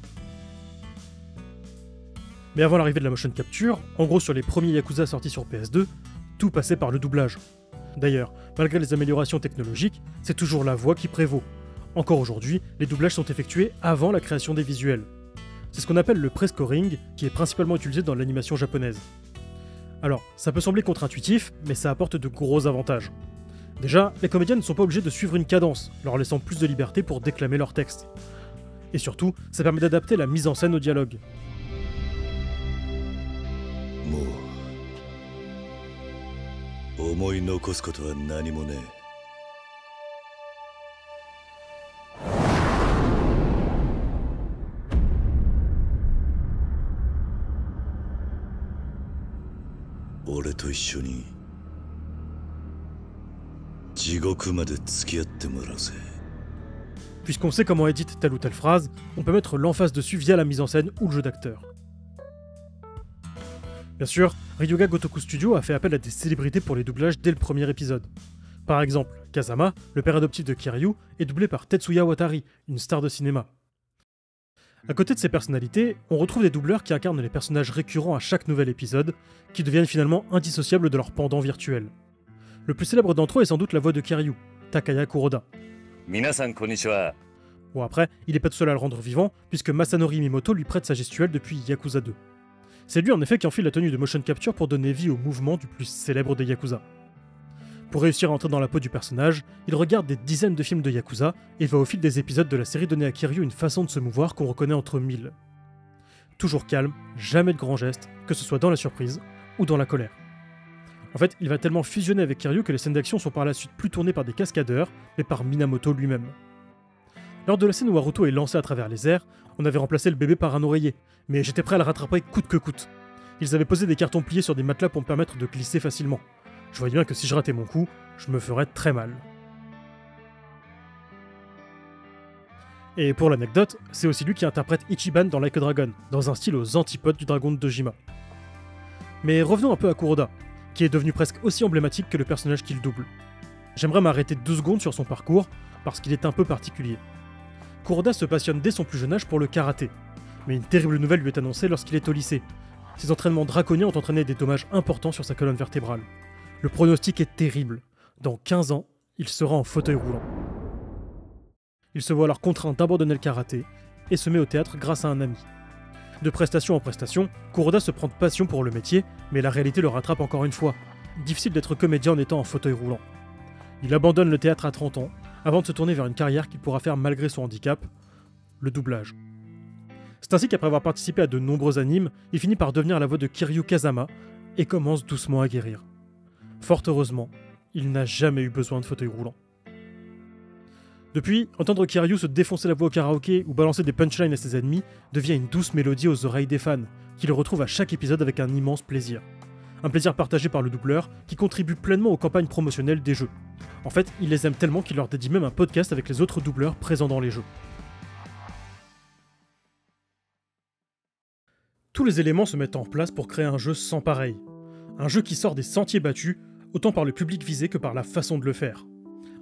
Mais avant l'arrivée de la motion capture, en gros sur les premiers Yakuza sortis sur PS2, tout passait par le doublage. D'ailleurs, malgré les améliorations technologiques, c'est toujours la voix qui prévaut. Encore aujourd'hui, les doublages sont effectués avant la création des visuels. C'est ce qu'on appelle le prescoring, qui est principalement utilisé dans l'animation japonaise. Alors, ça peut sembler contre-intuitif, mais ça apporte de gros avantages. Déjà, les comédiens ne sont pas obligés de suivre une cadence, leur laissant plus de liberté pour déclamer leur texte. Et surtout, ça permet d'adapter la mise en scène au dialogue. もう思い残すことは何もねえ。俺と一緒に地獄まで付き合ってもらうぜ。 Puisqu'on sait comment édite telle ou telle phrase, on peut mettre l'emphase dessus via la mise en scène ou le jeu d'acteur. Bien sûr, Ryuga Gotoku Studio a fait appel à des célébrités pour les doublages dès le premier épisode. Par exemple, Kazama, le père adoptif de Kiryu, est doublé par Tetsuya Watari, une star de cinéma. À côté de ces personnalités, on retrouve des doubleurs qui incarnent les personnages récurrents à chaque nouvel épisode, qui deviennent finalement indissociables de leur pendant virtuel. Le plus célèbre d'entre eux est sans doute la voix de Kiryu, Takaya Kuroda. Minasan konnichiwa. Bon après, il n'est pas tout seul à le rendre vivant, puisque Masanori Mimoto lui prête sa gestuelle depuis Yakuza 2. C'est lui en effet qui enfile la tenue de motion capture pour donner vie au mouvement du plus célèbre des Yakuza. Pour réussir à entrer dans la peau du personnage, il regarde des dizaines de films de Yakuza et va au fil des épisodes de la série donner à Kiryu une façon de se mouvoir qu'on reconnaît entre mille. Toujours calme, jamais de grands gestes, que ce soit dans la surprise ou dans la colère. En fait, il va tellement fusionner avec Kiryu que les scènes d'action sont par la suite plus tournées par des cascadeurs, mais par Minamoto lui-même. Lors de la scène où Haruto est lancé à travers les airs, on avait remplacé le bébé par un oreiller, mais j'étais prêt à le rattraper coûte que coûte. Ils avaient posé des cartons pliés sur des matelas pour me permettre de glisser facilement. Je voyais bien que si je ratais mon coup, je me ferais très mal. Et pour l'anecdote, c'est aussi lui qui interprète Ichiban dans Like a Dragon, dans un style aux antipodes du dragon de Dojima. Mais revenons un peu à Kuroda, qui est devenu presque aussi emblématique que le personnage qu'il double. J'aimerais m'arrêter 2 secondes sur son parcours, parce qu'il est un peu particulier. Kuroda se passionne dès son plus jeune âge pour le karaté, mais une terrible nouvelle lui est annoncée lorsqu'il est au lycée. Ses entraînements draconiens ont entraîné des dommages importants sur sa colonne vertébrale. Le pronostic est terrible. Dans 15 ans, il sera en fauteuil roulant. Il se voit alors contraint d'abandonner le karaté et se met au théâtre grâce à un ami. De prestation en prestation, Kuroda se prend de passion pour le métier, mais la réalité le rattrape encore une fois. Difficile d'être comédien en étant en fauteuil roulant. Il abandonne le théâtre à 30 ans, avant de se tourner vers une carrière qu'il pourra faire malgré son handicap, le doublage. C'est ainsi qu'après avoir participé à de nombreux animes, il finit par devenir la voix de Kiryu Kazama et commence doucement à guérir. Fort heureusement, il n'a jamais eu besoin de fauteuil roulant. Depuis, entendre Kiryu se défoncer la voix au karaoké ou balancer des punchlines à ses ennemis devient une douce mélodie aux oreilles des fans, qui le retrouvent à chaque épisode avec un immense plaisir. Un plaisir partagé par le doubleur, qui contribue pleinement aux campagnes promotionnelles des jeux. En fait, il les aime tellement qu'il leur dédie même un podcast avec les autres doubleurs présents dans les jeux. Tous les éléments se mettent en place pour créer un jeu sans pareil. Un jeu qui sort des sentiers battus, autant par le public visé que par la façon de le faire.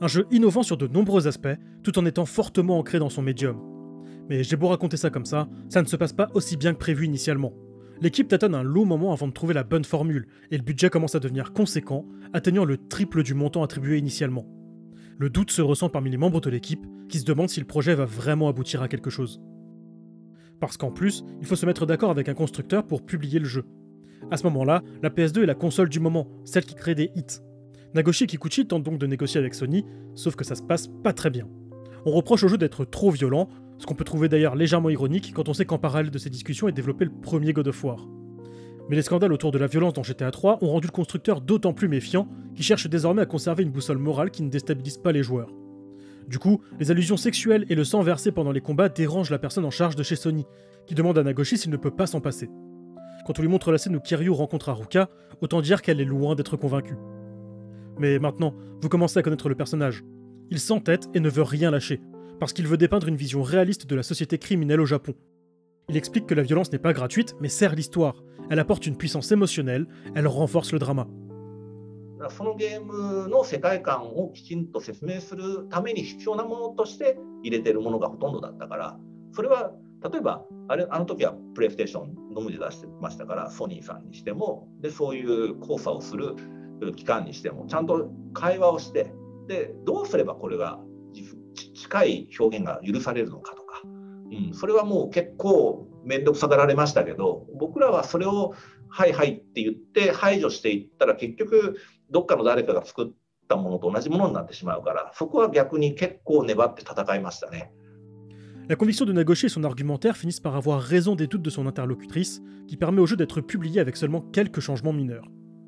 Un jeu innovant sur de nombreux aspects, tout en étant fortement ancré dans son médium. Mais j'ai beau raconter ça comme ça ne se passe pas aussi bien que prévu initialement. L'équipe tâtonne un long moment avant de trouver la bonne formule, et le budget commence à devenir conséquent, atteignant le triple du montant attribué initialement. Le doute se ressent parmi les membres de l'équipe, qui se demandent si le projet va vraiment aboutir à quelque chose. Parce qu'en plus, il faut se mettre d'accord avec un constructeur pour publier le jeu. À ce moment-là, la PS2 est la console du moment, celle qui crée des hits. Nagoshi Kikuchi tente donc de négocier avec Sony, sauf que ça se passe pas très bien. On reproche au jeu d'être trop violent, ce qu'on peut trouver d'ailleurs légèrement ironique quand on sait qu'en parallèle de ces discussions est développé le premier God of War. Mais les scandales autour de la violence dans GTA 3 ont rendu le constructeur d'autant plus méfiant qu'il cherche désormais à conserver une boussole morale qui ne déstabilise pas les joueurs. Du coup, les allusions sexuelles et le sang versé pendant les combats dérangent la personne en charge de chez Sony, qui demande à Nagoshi s'il ne peut pas s'en passer. Quand on lui montre la scène où Kiryu rencontre Haruka, autant dire qu'elle est loin d'être convaincue. Mais maintenant, vous commencez à connaître le personnage. Il s'entête et ne veut rien lâcher, parce qu'il veut dépeindre une vision réaliste de la société criminelle au Japon. Il explique que la violence n'est pas gratuite, mais sert l'histoire. Elle apporte une puissance émotionnelle, elle renforce le drama. そのゲームの世界観をきちんと説明するために必要なものとして入れてるものがほとんどだったから、それは例えばあの時はプレイステーションのみで出してましたから、ソニーさんにしてもでそういう交差をする機関にしてもちゃんと会話をして、でどうすればこれが近い表現が許されるのかとか、それはもう結構面倒くさがられましたけど、僕らはそれをはいはいって言って排除していったら結局どっかの誰かが作ったものと同じものになってしまうから、そこは逆に結構粘って戦いましたね。 La conviction de Nagoshi et son argumentaire finissent par avoir raison des doutes de son interlocutrice, qui permet au jeu d'être publié avec seulement quelques changements mineurs.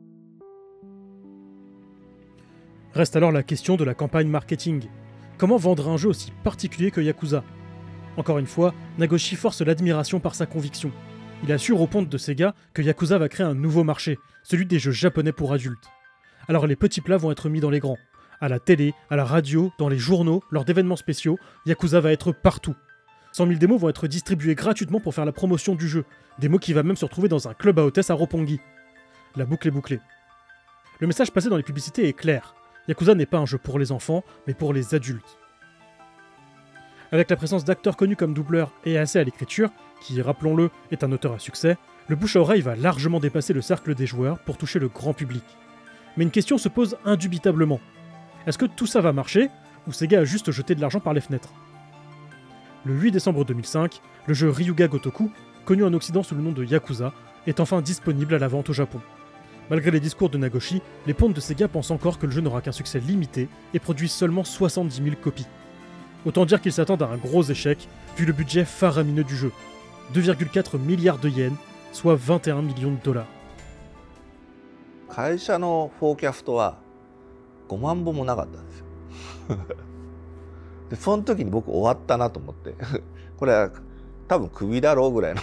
Reste alors la question de la campagne marketing. Comment vendre un jeu aussi particulier que Yakuza? Encore une fois, Nagoshi force l'admiration par sa conviction. Il assure aux pontes de Sega que Yakuza va créer un nouveau marché, celui des jeux japonais pour adultes. Alors les petits plats vont être mis dans les grands. À la télé, à la radio, dans les journaux, lors d'événements spéciaux, Yakuza va être partout. 100 000 démos vont être distribuées gratuitement pour faire la promotion du jeu, démo qui va même se retrouver dans un club à hôtesse à Roppongi. La boucle est bouclée. Le message passé dans les publicités est clair. Yakuza n'est pas un jeu pour les enfants, mais pour les adultes. Avec la présence d'acteurs connus comme doubleurs et assez à l'écriture, qui, rappelons-le, est un auteur à succès, le bouche à oreille va largement dépasser le cercle des joueurs pour toucher le grand public. Mais une question se pose indubitablement. Est-ce que tout ça va marcher, ou Sega a juste jeté de l'argent par les fenêtres? Le 8 décembre 2005, le jeu Ryuga Gotoku, connu en Occident sous le nom de Yakuza, est enfin disponible à la vente au Japon. Malgré les discours de Nagoshi, les pontes de Sega pensent encore que le jeu n'aura qu'un succès limité et produisent seulement 70 000 copies. Autant dire qu'ils s'attendent à un gros échec, vu le budget faramineux du jeu. 2,4 milliards de yens, soit 21 millions de dollars. 会社のフォーキャストは5万本もなかったんですよ。でその時に僕終わったなと思ってこれは多分クビだろうぐらいの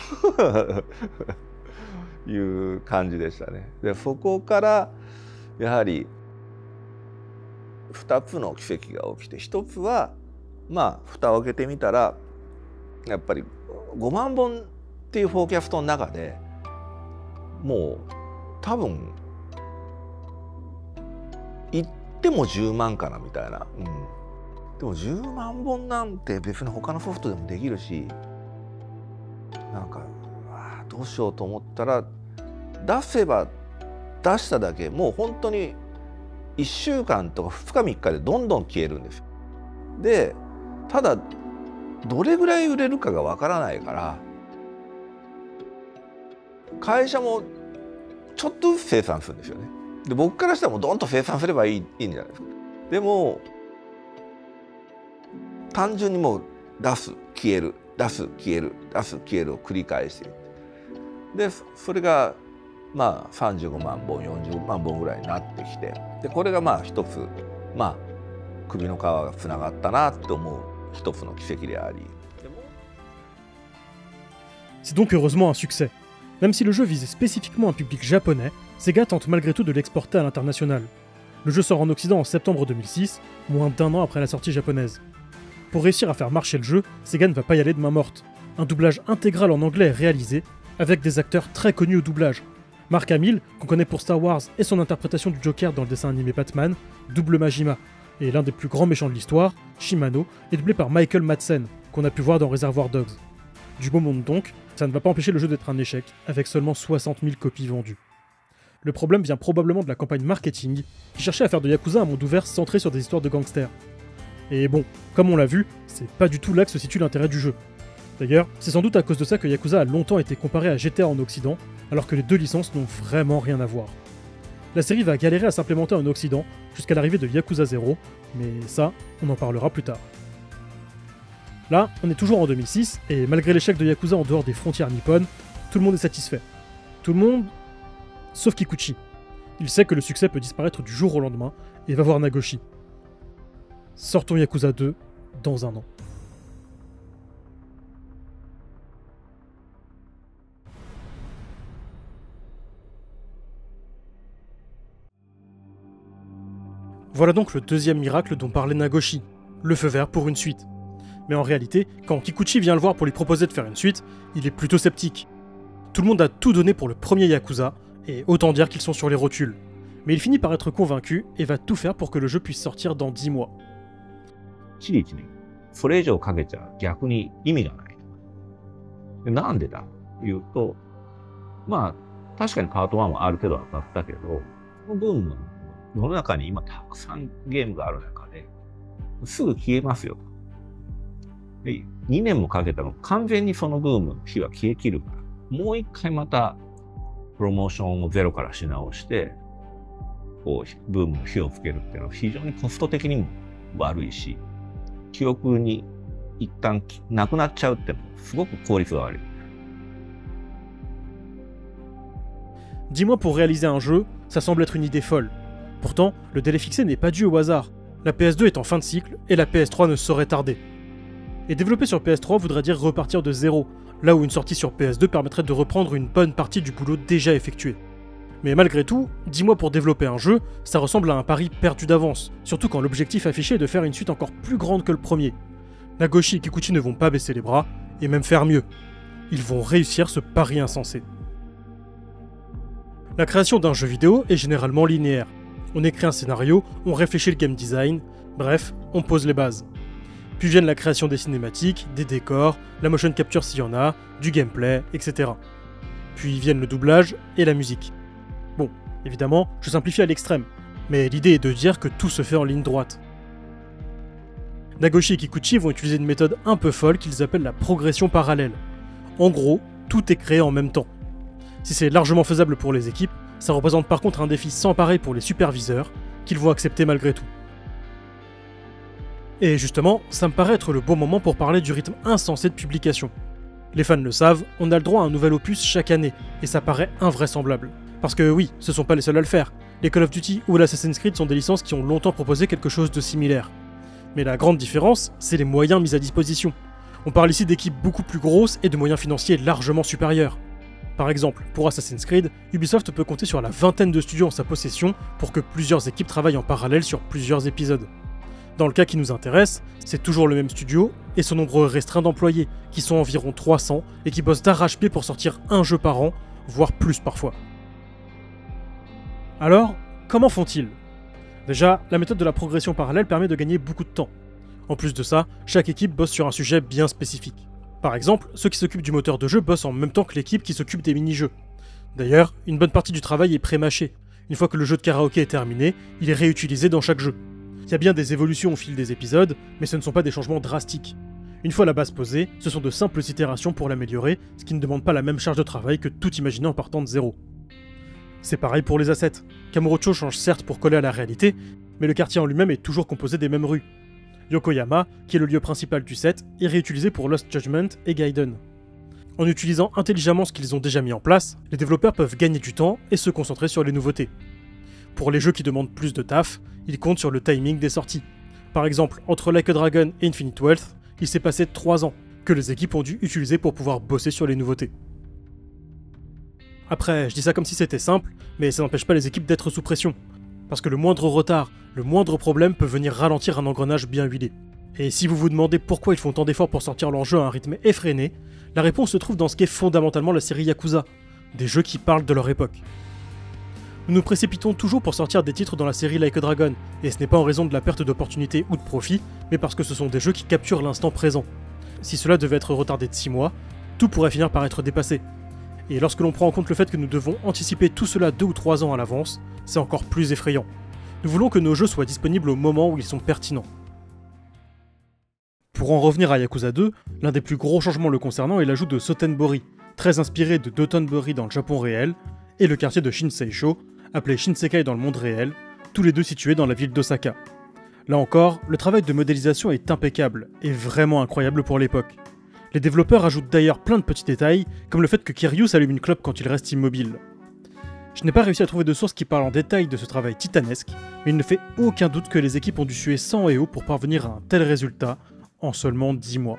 いう感じでしたね。でそこからやはり2つの奇跡が起きて、1つはまあ蓋を開けてみたらやっぱり5万本っていうフォーキャストの中でもう多分言っても10万かなみたいな、でも10万本なんて別に他のソフトでもできるし、なんかどうしようと思ったら出せば出しただけもう本当に1週間とか2日3日でどんどん消えるんですよ。でただどれぐらい売れるかがわからないから会社もちょっとずつ生産するんですよね。で僕からしたらもうドンと生産すればいいんじゃないですか。でも単純にもう出す消える出す消える出す消えるを繰り返している。でそれがまあ35万本40万本ぐらいになってきて、でこれがまあ一つまあ首の皮がつながったなって思う一つの奇跡であり。 C'est donc heureusement un succès. Même si le jeu visait spécifiquement un public japonais, Sega tente malgré tout de l'exporter à l'international. Le jeu sort en Occident en septembre 2006, moins d'un an après la sortie japonaise. Pour réussir à faire marcher le jeu, Sega ne va pas y aller de main morte. Un doublage intégral en anglais est réalisé, avec des acteurs très connus au doublage. Mark Hamill, qu'on connaît pour Star Wars et son interprétation du Joker dans le dessin animé Batman, double Majima, Et l'un des plus grands méchants de l'histoire, Shimano, est doublé par Michael Madsen, qu'on a pu voir dans Reservoir Dogs. Du beau monde donc, ça ne va pas empêcher le jeu d'être un échec, avec seulement 60 000 copies vendues. Le problème vient probablement de la campagne marketing, qui cherchait à faire de Yakuza un monde ouvert centré sur des histoires de gangsters. Et bon, comme on l'a vu, c'est pas du tout là que se situe l'intérêt du jeu. D'ailleurs, c'est sans doute à cause de ça que Yakuza a longtemps été comparé à GTA en Occident, alors que les deux licences n'ont vraiment rien à voir. La série va galérer à s'implémenter en Occident, jusqu'à l'arrivée de Yakuza 0, mais ça, on en parlera plus tard. Là, on est toujours en 2006, et malgré l'échec de Yakuza en dehors des frontières nippones, tout le monde est satisfait. Tout le monde, sauf Kikuchi. Il sait que le succès peut disparaître du jour au lendemain, et va voir Nagoshi. Sortons Yakuza 2 dans un an. Voilà donc le deuxième miracle dont parlait Nagoshi, le feu vert pour une suite. Mais en réalité, quand Kikuchi vient le voir pour lui proposer de faire une suite, il est plutôt sceptique. Tout le monde a tout donné pour le premier Yakuza, et autant dire qu'ils sont sur les rotules. Mais il finit par être convaincu et va tout faire pour que le jeu puisse sortir dans 10 mois. 一日にそれ以上かけちゃ逆に意味がない。でなんでだというと、まあ確かにパート1はある程度当たったけど、このブームの世の中に今たくさんゲームがある中ですぐ消えますよと。で2年もかけたの完全にそのブームの火は消え切るから、もう一回またプロモーションをゼロからし直して、こうブームの火をつけるっていうのは非常にコスト的にも悪いし、記憶に一旦なくなっちゃうってすごく効率が悪い。 10 mois pour réaliser un jeu, ça semble être une idée folle. Pourtant, le délai fixé n'est pas dû au hasard. La PS2 est en fin de cycle et la PS3 ne saurait tarder. Et développer sur PS3 voudrait dire repartir de zéro, là où une sortie sur PS2 permettrait de reprendre une bonne partie du boulot déjà effectué. Mais malgré tout, 10 mois pour développer un jeu, ça ressemble à un pari perdu d'avance, surtout quand l'objectif affiché est de faire une suite encore plus grande que le premier. Nagoshi et Kikuchi ne vont pas baisser les bras, et même faire mieux. Ils vont réussir ce pari insensé. La création d'un jeu vidéo est généralement linéaire. On écrit un scénario, on réfléchit le game design, bref, on pose les bases. Puis viennent la création des cinématiques, des décors, la motion capture s'il y en a, du gameplay, etc. Puis viennent le doublage et la musique. Bon, évidemment, je simplifie à l'extrême, mais l'idée est de dire que tout se fait en ligne droite. Nagoshi et Kikuchi vont utiliser une méthode un peu folle qu'ils appellent la progression parallèle. En gros, tout est créé en même temps. Si c'est largement faisable pour les équipes, ça représente par contre un défi sans pareil pour les superviseurs, qu'ils vont accepter malgré tout. Et justement, ça me paraît être le bon moment pour parler du rythme insensé de publication. Les fans le savent, on a le droit à un nouvel opus chaque année, et ça paraît invraisemblable. Parce que oui, ce sont pas les seuls à le faire. Les Call of Duty ou l'Assassin's Creed sont des licences qui ont longtemps proposé quelque chose de similaire. Mais la grande différence, c'est les moyens mis à disposition. On parle ici d'équipes beaucoup plus grosses et de moyens financiers largement supérieurs. Par exemple, pour Assassin's Creed, Ubisoft peut compter sur la vingtaine de studios en sa possession pour que plusieurs équipes travaillent en parallèle sur plusieurs épisodes. Dans le cas qui nous intéresse, c'est toujours le même studio et son nombre restreint d'employés, qui sont environ 300 et qui bossent d'arrache-pied pour sortir un jeu par an, voire plus parfois. Alors, comment font-ils ? Déjà, la méthode de la progression parallèle permet de gagner beaucoup de temps. En plus de ça, chaque équipe bosse sur un sujet bien spécifique. Par exemple, ceux qui s'occupent du moteur de jeu bossent en même temps que l'équipe qui s'occupe des mini-jeux. D'ailleurs, une bonne partie du travail est pré-mâché. Une fois que le jeu de karaoké est terminé, il est réutilisé dans chaque jeu. Il y a bien des évolutions au fil des épisodes, mais ce ne sont pas des changements drastiques. Une fois la base posée, ce sont de simples itérations pour l'améliorer, ce qui ne demande pas la même charge de travail que tout imaginer en partant de zéro. C'est pareil pour les assets. Kamurocho change certes pour coller à la réalité, mais le quartier en lui-même est toujours composé des mêmes rues. Yokoyama, qui est le lieu principal du set, est réutilisé pour Lost Judgment et Gaiden. En utilisant intelligemment ce qu'ils ont déjà mis en place, les développeurs peuvent gagner du temps et se concentrer sur les nouveautés. Pour les jeux qui demandent plus de taf, ils comptent sur le timing des sorties. Par exemple, entre Like a Dragon et Infinite Wealth, il s'est passé 3 ans, que les équipes ont dû utiliser pour pouvoir bosser sur les nouveautés. Après, je dis ça comme si c'était simple, mais ça n'empêche pas les équipes d'être sous pression. Parce que le moindre retard, le moindre problème peut venir ralentir un engrenage bien huilé. Et si vous vous demandez pourquoi ils font tant d'efforts pour sortir leur jeu à un rythme effréné, la réponse se trouve dans ce qu'est fondamentalement la série Yakuza, des jeux qui parlent de leur époque. Nous nous précipitons toujours pour sortir des titres dans la série Like a Dragon, et ce n'est pas en raison de la perte d'opportunité ou de profit, mais parce que ce sont des jeux qui capturent l'instant présent. Si cela devait être retardé de 6 mois, tout pourrait finir par être dépassé. Et lorsque l'on prend en compte le fait que nous devons anticiper tout cela 2 ou 3 ans à l'avance, c'est encore plus effrayant. Nous voulons que nos jeux soient disponibles au moment où ils sont pertinents. Pour en revenir à Yakuza 2, l'un des plus gros changements le concernant est l'ajout de Sotenbori, très inspiré de Dotonbori dans le Japon réel, et le quartier de Shinseisho, appelé Shinsekai dans le monde réel, tous les deux situés dans la ville d'Osaka. Là encore, le travail de modélisation est impeccable, et vraiment incroyable pour l'époque. Les développeurs ajoutent d'ailleurs plein de petits détails, comme le fait que Kiryu s'allume une clope quand il reste immobile. Je n'ai pas réussi à trouver de source qui parle en détail de ce travail titanesque, mais il ne fait aucun doute que les équipes ont dû suer sang et eau pour parvenir à un tel résultat en seulement 10 mois.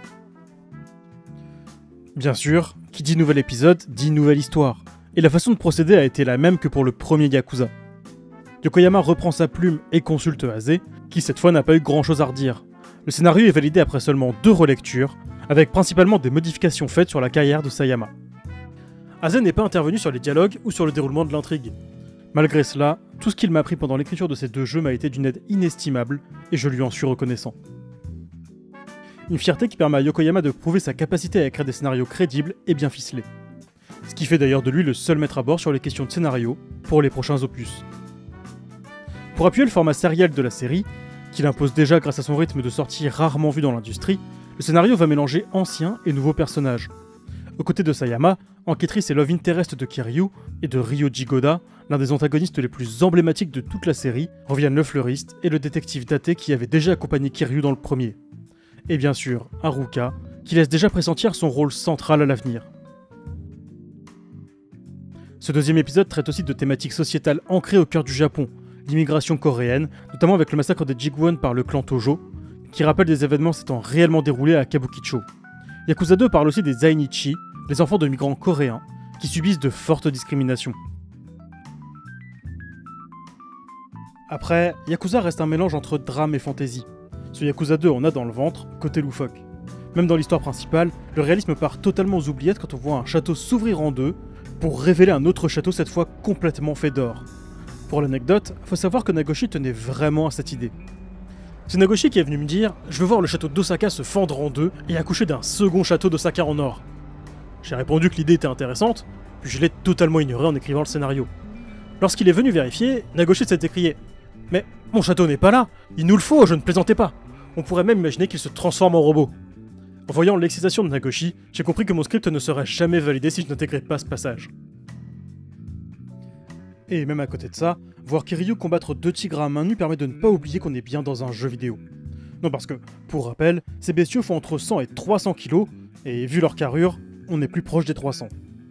Bien sûr, qui dit nouvel épisode dit nouvelle histoire, et la façon de procéder a été la même que pour le premier Yakuza. Yokoyama reprend sa plume et consulte Ase, qui cette fois n'a pas eu grand chose à redire. Le scénario est validé après seulement 2 relectures, avec principalement des modifications faites sur la carrière de Sayama. Ase n'est pas intervenu sur les dialogues ou sur le déroulement de l'intrigue. Malgré cela, tout ce qu'il m'a appris pendant l'écriture de ces 2 jeux m'a été d'une aide inestimable, et je lui en suis reconnaissant. Une fierté qui permet à Yokoyama de prouver sa capacité à écrire des scénarios crédibles et bien ficelés. Ce qui fait d'ailleurs de lui le seul maître à bord sur les questions de scénario pour les prochains opus. Pour appuyer le format sériel de la série, qu'il impose déjà grâce à son rythme de sortie rarement vu dans l'industrie, le scénario va mélanger anciens et nouveaux personnages. Aux côtés de Sayama, enquêtrice et love interest de Kiryu, et de Ryoji Goda, l'un des antagonistes les plus emblématiques de toute la série, reviennent le fleuriste et le détective Date qui avait déjà accompagné Kiryu dans le premier. Et bien sûr, Haruka, qui laisse déjà pressentir son rôle central à l'avenir. Ce deuxième épisode traite aussi de thématiques sociétales ancrées au cœur du Japon, l'immigration coréenne, notamment avec le massacre des Jigwon par le clan Tojo, qui rappelle des événements s'étant réellement déroulés à Kabukicho. Yakuza 2 parle aussi des Zainichi, les enfants de migrants coréens, qui subissent de fortes discriminations. Après, Yakuza reste un mélange entre drame et fantasy. Ce Yakuza 2 en a dans le ventre, côté loufoque. Même dans l'histoire principale, le réalisme part totalement aux oubliettes quand on voit un château s'ouvrir en deux, pour révéler un autre château cette fois complètement fait d'or. Pour l'anecdote, faut savoir que Nagoshi tenait vraiment à cette idée. C'est Nagoshi qui est venu me dire « Je veux voir le château d'Osaka se fendre en deux et accoucher d'un second château d'Osaka en or ». J'ai répondu que l'idée était intéressante, puis je l'ai totalement ignoré en écrivant le scénario. Lorsqu'il est venu vérifier, Nagoshi s'est écrié « Mais mon château n'est pas là, il nous le faut, je ne plaisantais pas. On pourrait même imaginer qu'il se transforme en robot ». En voyant l'excitation de Nagoshi, j'ai compris que mon script ne serait jamais validé si je n'intégrais pas ce passage. Et même à côté de ça, voir Kiryu combattre 2 tigres à main nue permet de ne pas oublier qu'on est bien dans un jeu vidéo. Non parce que, pour rappel, ces bestiaux font entre 100 et 300 kg, et vu leur carrure, on est plus proche des 300.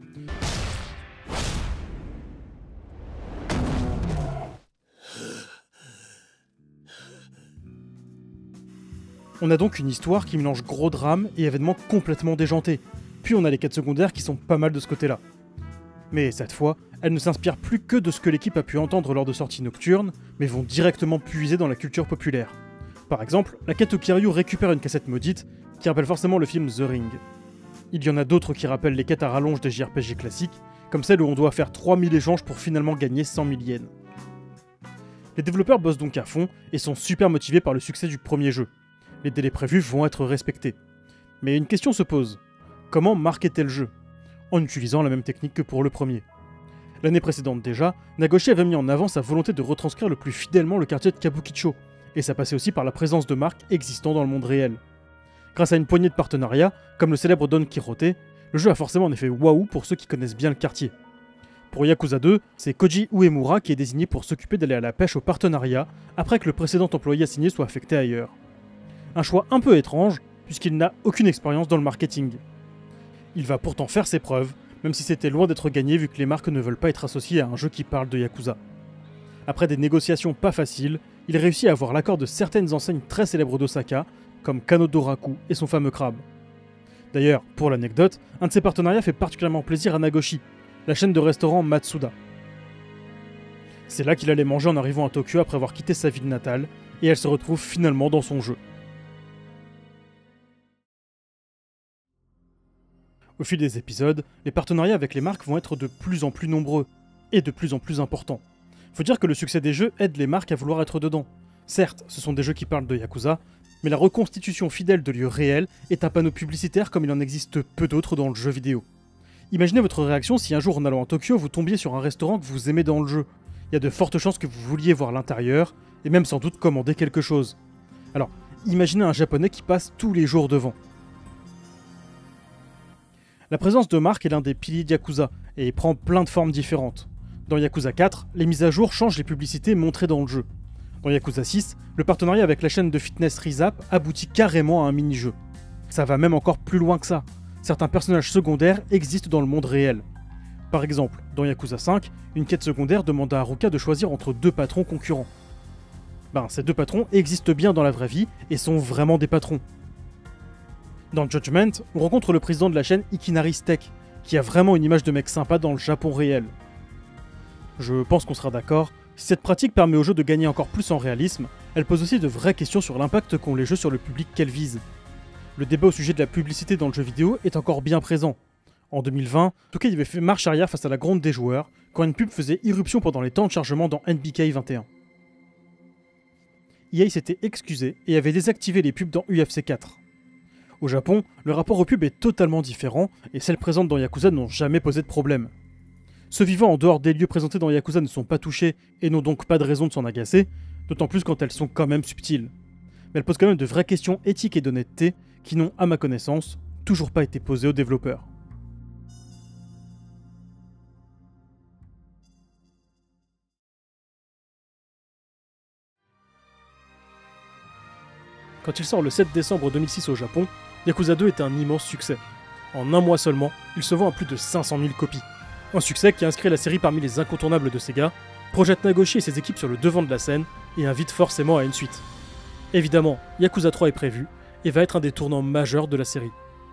On a donc une histoire qui mélange gros drame et événements complètement déjantés, puis on a les quêtes secondaires qui sont pas mal de ce côté-là. Mais cette fois, elles ne s'inspirent plus que de ce que l'équipe a pu entendre lors de sorties nocturnes, mais vont directement puiser dans la culture populaire. Par exemple, la quête où Kiryu récupère une cassette maudite, qui rappelle forcément le film The Ring. Il y en a d'autres qui rappellent les quêtes à rallonge des JRPG classiques, comme celle où on doit faire 3000 échanges pour finalement gagner 100 000 yens. Les développeurs bossent donc à fond et sont super motivés par le succès du premier jeu. Les délais prévus vont être respectés. Mais une question se pose. Comment marketer le jeu ? En utilisant la même technique que pour le premier. L'année précédente déjà, Nagoshi avait mis en avant sa volonté de retranscrire le plus fidèlement le quartier de Kabukicho, et ça passait aussi par la présence de marques existant dans le monde réel. Grâce à une poignée de partenariats, comme le célèbre Don Quijote, le jeu a forcément un effet waouh pour ceux qui connaissent bien le quartier. Pour Yakuza 2, c'est Koji Uemura qui est désigné pour s'occuper d'aller à la pêche au partenariat, après que le précédent employé assigné soit affecté ailleurs. Un choix un peu étrange, puisqu'il n'a aucune expérience dans le marketing. Il va pourtant faire ses preuves, même si c'était loin d'être gagné vu que les marques ne veulent pas être associées à un jeu qui parle de Yakuza. Après des négociations pas faciles, il réussit à avoir l'accord de certaines enseignes très célèbres d'Osaka, comme Kanodoraku et son fameux crabe. D'ailleurs, pour l'anecdote, un de ces partenariats fait particulièrement plaisir à Nagoshi, la chaîne de restaurants Matsuda. C'est là qu'il allait manger en arrivant à Tokyo après avoir quitté sa ville natale, et elle se retrouve finalement dans son jeu. Au fil des épisodes, les partenariats avec les marques vont être de plus en plus nombreux, et de plus en plus importants. Faut dire que le succès des jeux aide les marques à vouloir être dedans. Certes, ce sont des jeux qui parlent de Yakuza, mais la reconstitution fidèle de lieux réels est un panneau publicitaire comme il en existe peu d'autres dans le jeu vidéo. Imaginez votre réaction si un jour en allant à Tokyo vous tombiez sur un restaurant que vous aimez dans le jeu. Il y a de fortes chances que vous vouliez voir l'intérieur, et même sans doute commander quelque chose. Alors, imaginez un japonais qui passe tous les jours devant. La présence de marques est l'un des piliers de Yakuza, et prend plein de formes différentes. Dans Yakuza 4, les mises à jour changent les publicités montrées dans le jeu. Dans Yakuza 6, le partenariat avec la chaîne de fitness Rizap aboutit carrément à un mini-jeu. Ça va même encore plus loin que ça. Certains personnages secondaires existent dans le monde réel. Par exemple, dans Yakuza 5, une quête secondaire demande à Haruka de choisir entre 2 patrons concurrents. Ces 2 patrons existent bien dans la vraie vie et sont vraiment des patrons. Dans Judgment, on rencontre le président de la chaîne Ikinari Steak, qui a vraiment une image de mec sympa dans le Japon réel. Je pense qu'on sera d'accord, si cette pratique permet aux jeux de gagner encore plus en réalisme, elle pose aussi de vraies questions sur l'impact qu'ont les jeux sur le public qu'elles visent. Le débat au sujet de la publicité dans le jeu vidéo est encore bien présent. En 2020, Tokai avait fait marche arrière face à la gronde des joueurs, quand une pub faisait irruption pendant les temps de chargement dans NBK 21. EA s'était excusé et avait désactivé les pubs dans UFC 4. Au Japon, le rapport aux pubs est totalement différent, et celles présentes dans Yakuza n'ont jamais posé de problème. Ceux vivant en dehors des lieux présentés dans Yakuza ne sont pas touchés, et n'ont donc pas de raison de s'en agacer, d'autant plus quand elles sont quand même subtiles. Mais elles posent quand même de vraies questions éthiques et d'honnêteté, qui n'ont, à ma connaissance, toujours pas été posées aux développeurs. Quand il sort le 7 décembre 2006 au Japon, Yakuza 2 est un immense succès. En un mois seulement, il se vend à plus de 500 000 copies. Un succès qui inscrit la série parmi les incontournables de Sega, projette Nagoshi et ses équipes sur le devant de la scène et invite forcément à une suite. Évidemment, Yakuza 3 est prévu et va être un des tournants majeurs de la série.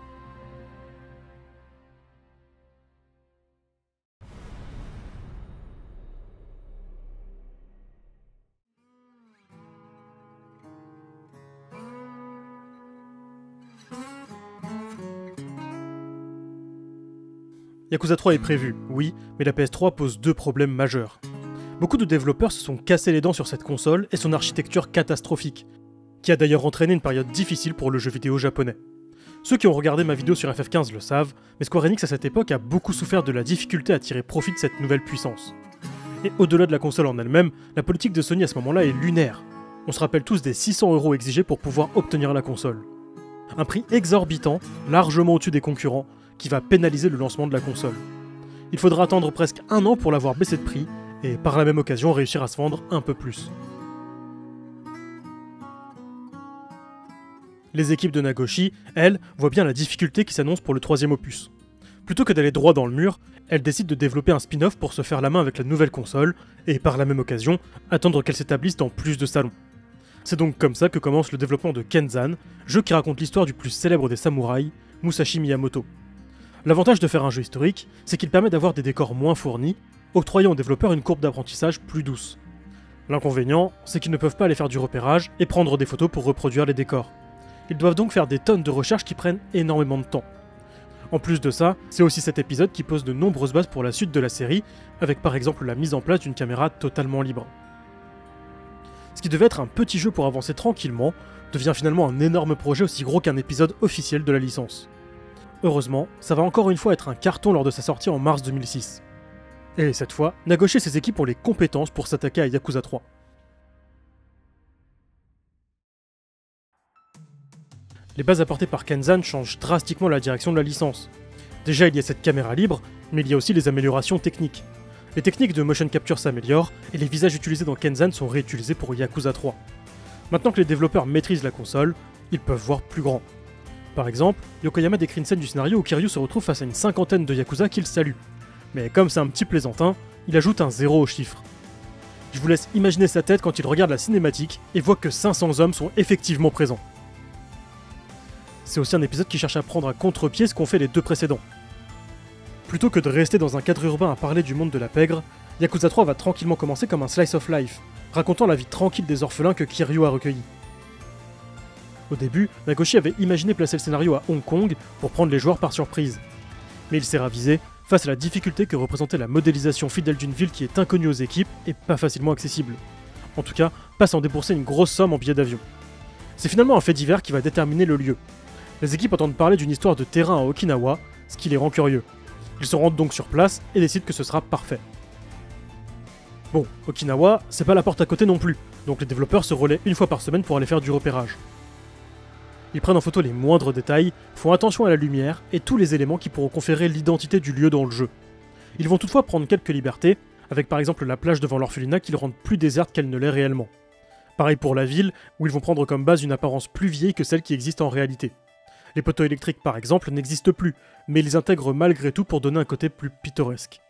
Yakuza 3 est prévu, oui, mais la PS3 pose 2 problèmes majeurs. Beaucoup de développeurs se sont cassés les dents sur cette console et son architecture catastrophique, qui a d'ailleurs entraîné une période difficile pour le jeu vidéo japonais. Ceux qui ont regardé ma vidéo sur FF15 le savent, mais Square Enix à cette époque a beaucoup souffert de la difficulté à tirer profit de cette nouvelle puissance. Et au-delà de la console en elle-même, la politique de Sony à ce moment-là est lunaire. On se rappelle tous des 600 € exigés pour pouvoir obtenir la console. Un prix exorbitant, largement au-dessus des concurrents, qui va pénaliser le lancement de la console. Il faudra attendre presque 1 an pour l'avoir baissé de prix, et par la même occasion réussir à se vendre un peu plus. Les équipes de Nagoshi, elles, voient bien la difficulté qui s'annonce pour le 3e opus. Plutôt que d'aller droit dans le mur, elles décident de développer un spin-off pour se faire la main avec la nouvelle console, et par la même occasion, attendre qu'elle s'établisse dans plus de salons. C'est donc comme ça que commence le développement de Kenzan, jeu qui raconte l'histoire du plus célèbre des samouraïs, Musashi Miyamoto. L'avantage de faire un jeu historique, c'est qu'il permet d'avoir des décors moins fournis, octroyant aux développeurs une courbe d'apprentissage plus douce. L'inconvénient, c'est qu'ils ne peuvent pas aller faire du repérage et prendre des photos pour reproduire les décors. Ils doivent donc faire des tonnes de recherches qui prennent énormément de temps. En plus de ça, c'est aussi cet épisode qui pose de nombreuses bases pour la suite de la série, avec par exemple la mise en place d'une caméra totalement libre. Ce qui devait être un petit jeu pour avancer tranquillement, devient finalement un énorme projet aussi gros qu'un épisode officiel de la licence. Heureusement, ça va encore une fois être un carton lors de sa sortie en mars 2006. Et cette fois, Nagoshi et ses équipes ont les compétences pour s'attaquer à Yakuza 3. Les bases apportées par Kenzan changent drastiquement la direction de la licence. Déjà, il y a cette caméra libre, mais il y a aussi les améliorations techniques. Les techniques de motion capture s'améliorent, et les visages utilisés dans Kenzan sont réutilisés pour Yakuza 3. Maintenant que les développeurs maîtrisent la console, ils peuvent voir plus grand. Par exemple, Yokoyama décrit une scène du scénario où Kiryu se retrouve face à une 50aine de Yakuza qu'il salue. Mais comme c'est un petit plaisantin, il ajoute un 0 au chiffre. Je vous laisse imaginer sa tête quand il regarde la cinématique et voit que 500 hommes sont effectivement présents. C'est aussi un épisode qui cherche à prendre à contre-pied ce qu'ont fait les 2 précédents. Plutôt que de rester dans un cadre urbain à parler du monde de la pègre, Yakuza 3 va tranquillement commencer comme un slice of life, racontant la vie tranquille des orphelins que Kiryu a recueillis. Au début, Nagoshi avait imaginé placer le scénario à Hong Kong pour prendre les joueurs par surprise. Mais il s'est ravisé, face à la difficulté que représentait la modélisation fidèle d'une ville qui est inconnue aux équipes et pas facilement accessible. En tout cas, pas sans débourser une grosse somme en billets d'avion. C'est finalement un fait divers qui va déterminer le lieu. Les équipes entendent parler d'une histoire de terrain à Okinawa, ce qui les rend curieux. Ils se rendent donc sur place et décident que ce sera parfait. Bon, Okinawa, c'est pas la porte à côté non plus, donc les développeurs se relaient une fois par semaine pour aller faire du repérage. Ils prennent en photo les moindres détails, font attention à la lumière et tous les éléments qui pourront conférer l'identité du lieu dans le jeu. Ils vont toutefois prendre quelques libertés, avec par exemple la plage devant l'orphelinat qui le rendent plus déserte qu'elle ne l'est réellement. Pareil pour la ville, où ils vont prendre comme base une apparence plus vieille que celle qui existe en réalité. Les poteaux électriques par exemple n'existent plus, mais ils les intègrent malgré tout pour donner un côté plus pittoresque.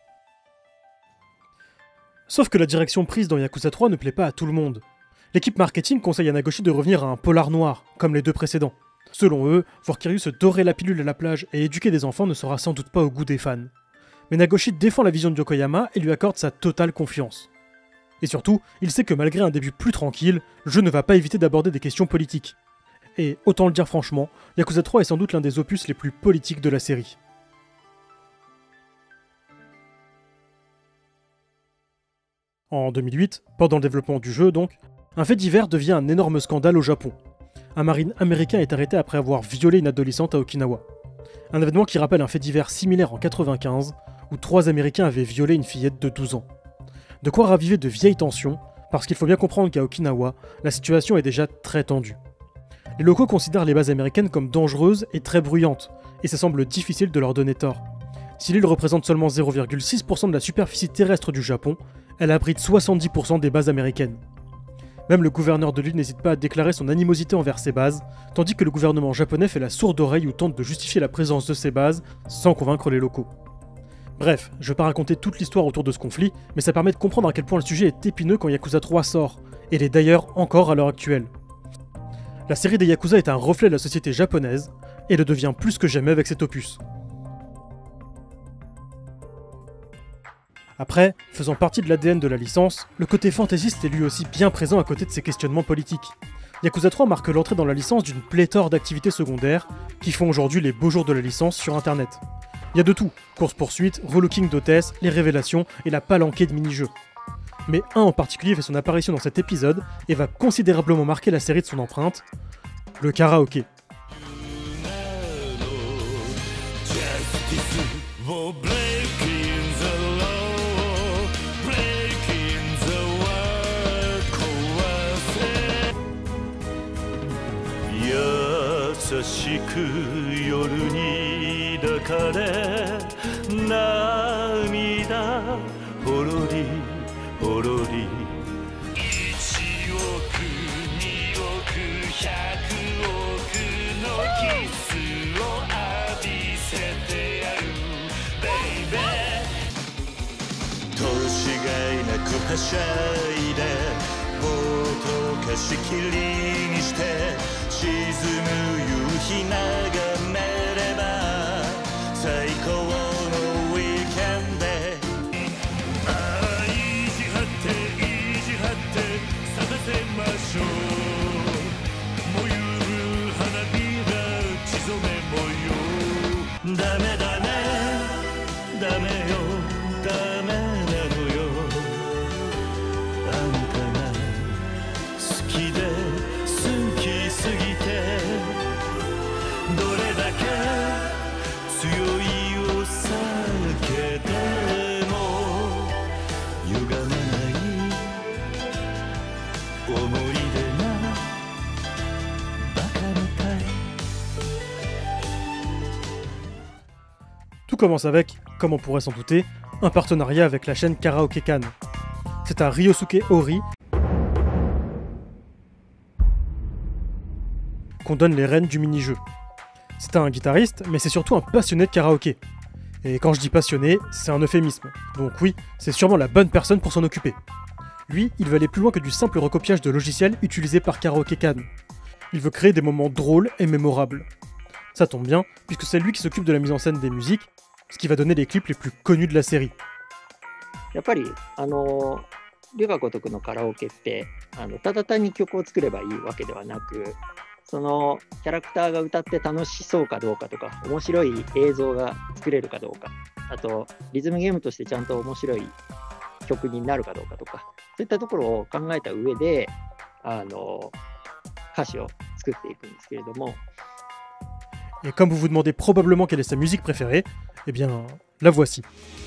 Sauf que la direction prise dans Yakuza 3 ne plaît pas à tout le monde. L'équipe marketing conseille à Nagoshi de revenir à un polar noir, comme les deux précédents. Selon eux, voir Kiryu se dorer la pilule à la plage et éduquer des enfants ne sera sans doute pas au goût des fans. Mais Nagoshi défend la vision de Yokoyama et lui accorde sa totale confiance. Et surtout, il sait que malgré un début plus tranquille, le jeu ne va pas éviter d'aborder des questions politiques. Et autant le dire franchement, Yakuza 3 est sans doute l'un des opus les plus politiques de la série. En 2008, pendant le développement du jeu donc, un fait divers devient un énorme scandale au Japon. Un marine américain est arrêté après avoir violé une adolescente à Okinawa. Un événement qui rappelle un fait divers similaire en 1995, où 3 Américains avaient violé une fillette de 12 ans. De quoi raviver de vieilles tensions, parce qu'il faut bien comprendre qu'à Okinawa, la situation est déjà très tendue. Les locaux considèrent les bases américaines comme dangereuses et très bruyantes, et ça semble difficile de leur donner tort. Si l'île représente seulement 0,6% de la superficie terrestre du Japon, elle abrite 70% des bases américaines. Même le gouverneur de l'île n'hésite pas à déclarer son animosité envers ces bases, tandis que le gouvernement japonais fait la sourde oreille ou tente de justifier la présence de ces bases sans convaincre les locaux. Bref, je vais pas raconter toute l'histoire autour de ce conflit, mais ça permet de comprendre à quel point le sujet est épineux quand Yakuza 3 sort, et l'est d'ailleurs encore à l'heure actuelle. La série des Yakuza est un reflet de la société japonaise, et le devient plus que jamais avec cet opus. Après, faisant partie de l'ADN de la licence, le côté fantaisiste est lui aussi bien présent à côté de ses questionnements politiques. Yakuza 3 marque l'entrée dans la licence d'une pléthore d'activités secondaires qui font aujourd'hui les beaux jours de la licence sur internet. Il y a de tout, course-poursuite, relooking d'hôtesses, les révélations et la palanquée de mini-jeux. Mais un en particulier fait son apparition dans cet épisode et va considérablement marquer la série de son empreinte, le karaoké. Tout commence avec, comme on pourrait s'en douter, un partenariat avec la chaîne Karaoke Can. C'est à Ryosuke Ori qu'on donne les rênes du mini-jeu. C'est un guitariste, mais c'est surtout un passionné de karaoké. Et quand je dis passionné, c'est un euphémisme. Donc oui, c'est sûrement la bonne personne pour s'en occuper. Lui, il veut aller plus loin que du simple recopiage de logiciels utilisés par Karaoke Can. Il veut créer des moments drôles et mémorables. Ça tombe bien, puisque c'est lui qui s'occupe de la mise en scène des musiques, ce qui va donner les clips les plus connus de la série. やっぱり龍が如くのカラオケってただ単に曲を作ればいいわけではなく、そのキャラクターが歌って楽しそうかどうかとか、面白い映像が作れるかどうか、 あとリズムゲームとしてちゃんと面白い曲になるかどうかとか、そういったところを考えた上で歌詞を作っていくんですけれども。 Et comme vous vous demandez probablement quelle est sa musique préférée, eh bien, la voici.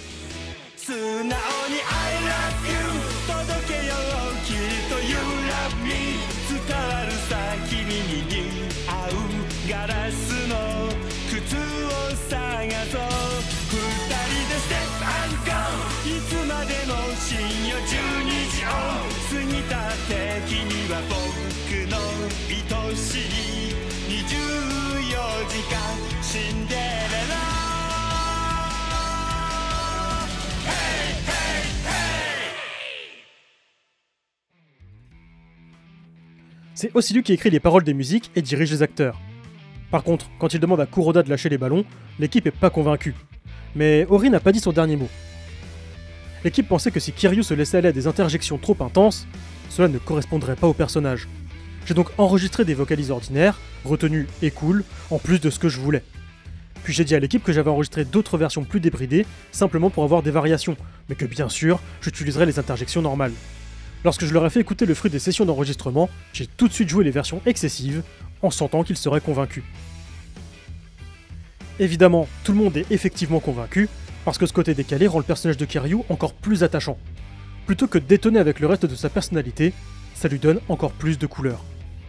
C'est aussi lui qui écrit les paroles des musiques et dirige les acteurs. Par contre, quand il demande à Kuroda de lâcher les ballons, l'équipe est pas convaincue. Mais Ori n'a pas dit son dernier mot. L'équipe pensait que si Kiryu se laissait aller à des interjections trop intenses, cela ne correspondrait pas au personnage. J'ai donc enregistré des vocalises ordinaires, retenues et cool, en plus de ce que je voulais. Puis j'ai dit à l'équipe que j'avais enregistré d'autres versions plus débridées, simplement pour avoir des variations, mais que bien sûr, j'utiliserais les interjections normales. Lorsque je leur ai fait écouter le fruit des sessions d'enregistrement, j'ai tout de suite joué les versions excessives, en sentant qu'ils seraient convaincus. Évidemment, tout le monde est effectivement convaincu, parce que ce côté décalé rend le personnage de Kiryu encore plus attachant. Plutôt que de détonner avec le reste de sa personnalité, ça lui donne encore plus de couleurs.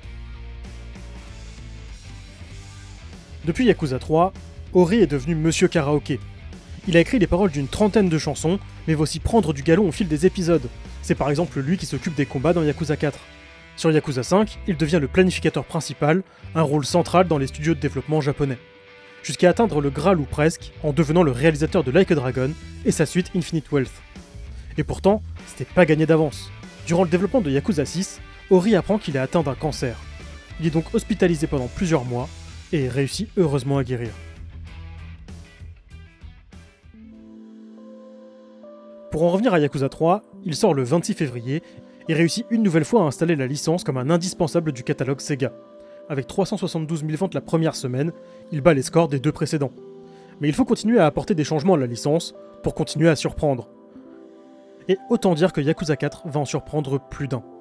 Depuis Yakuza 3, Ori est devenu Monsieur Karaoké. Il a écrit les paroles d'une trentaine de chansons, mais va aussi prendre du galon au fil des épisodes. C'est par exemple lui qui s'occupe des combats dans Yakuza 4. Sur Yakuza 5, il devient le planificateur principal, un rôle central dans les studios de développement japonais. Jusqu'à atteindre le Graal ou presque, en devenant le réalisateur de Like a Dragon et sa suite Infinite Wealth. Et pourtant, c'était pas gagné d'avance. Durant le développement de Yakuza 6, Ori apprend qu'il est atteint d'un cancer. Il est donc hospitalisé pendant plusieurs mois, et réussit heureusement à guérir. Pour en revenir à Yakuza 3, il sort le 26 février et réussit une nouvelle fois à installer la licence comme un indispensable du catalogue Sega. Avec 372 000 ventes la première semaine, il bat les scores des deux précédents. Mais il faut continuer à apporter des changements à la licence pour continuer à surprendre. Et autant dire que Yakuza 4 va en surprendre plus d'un.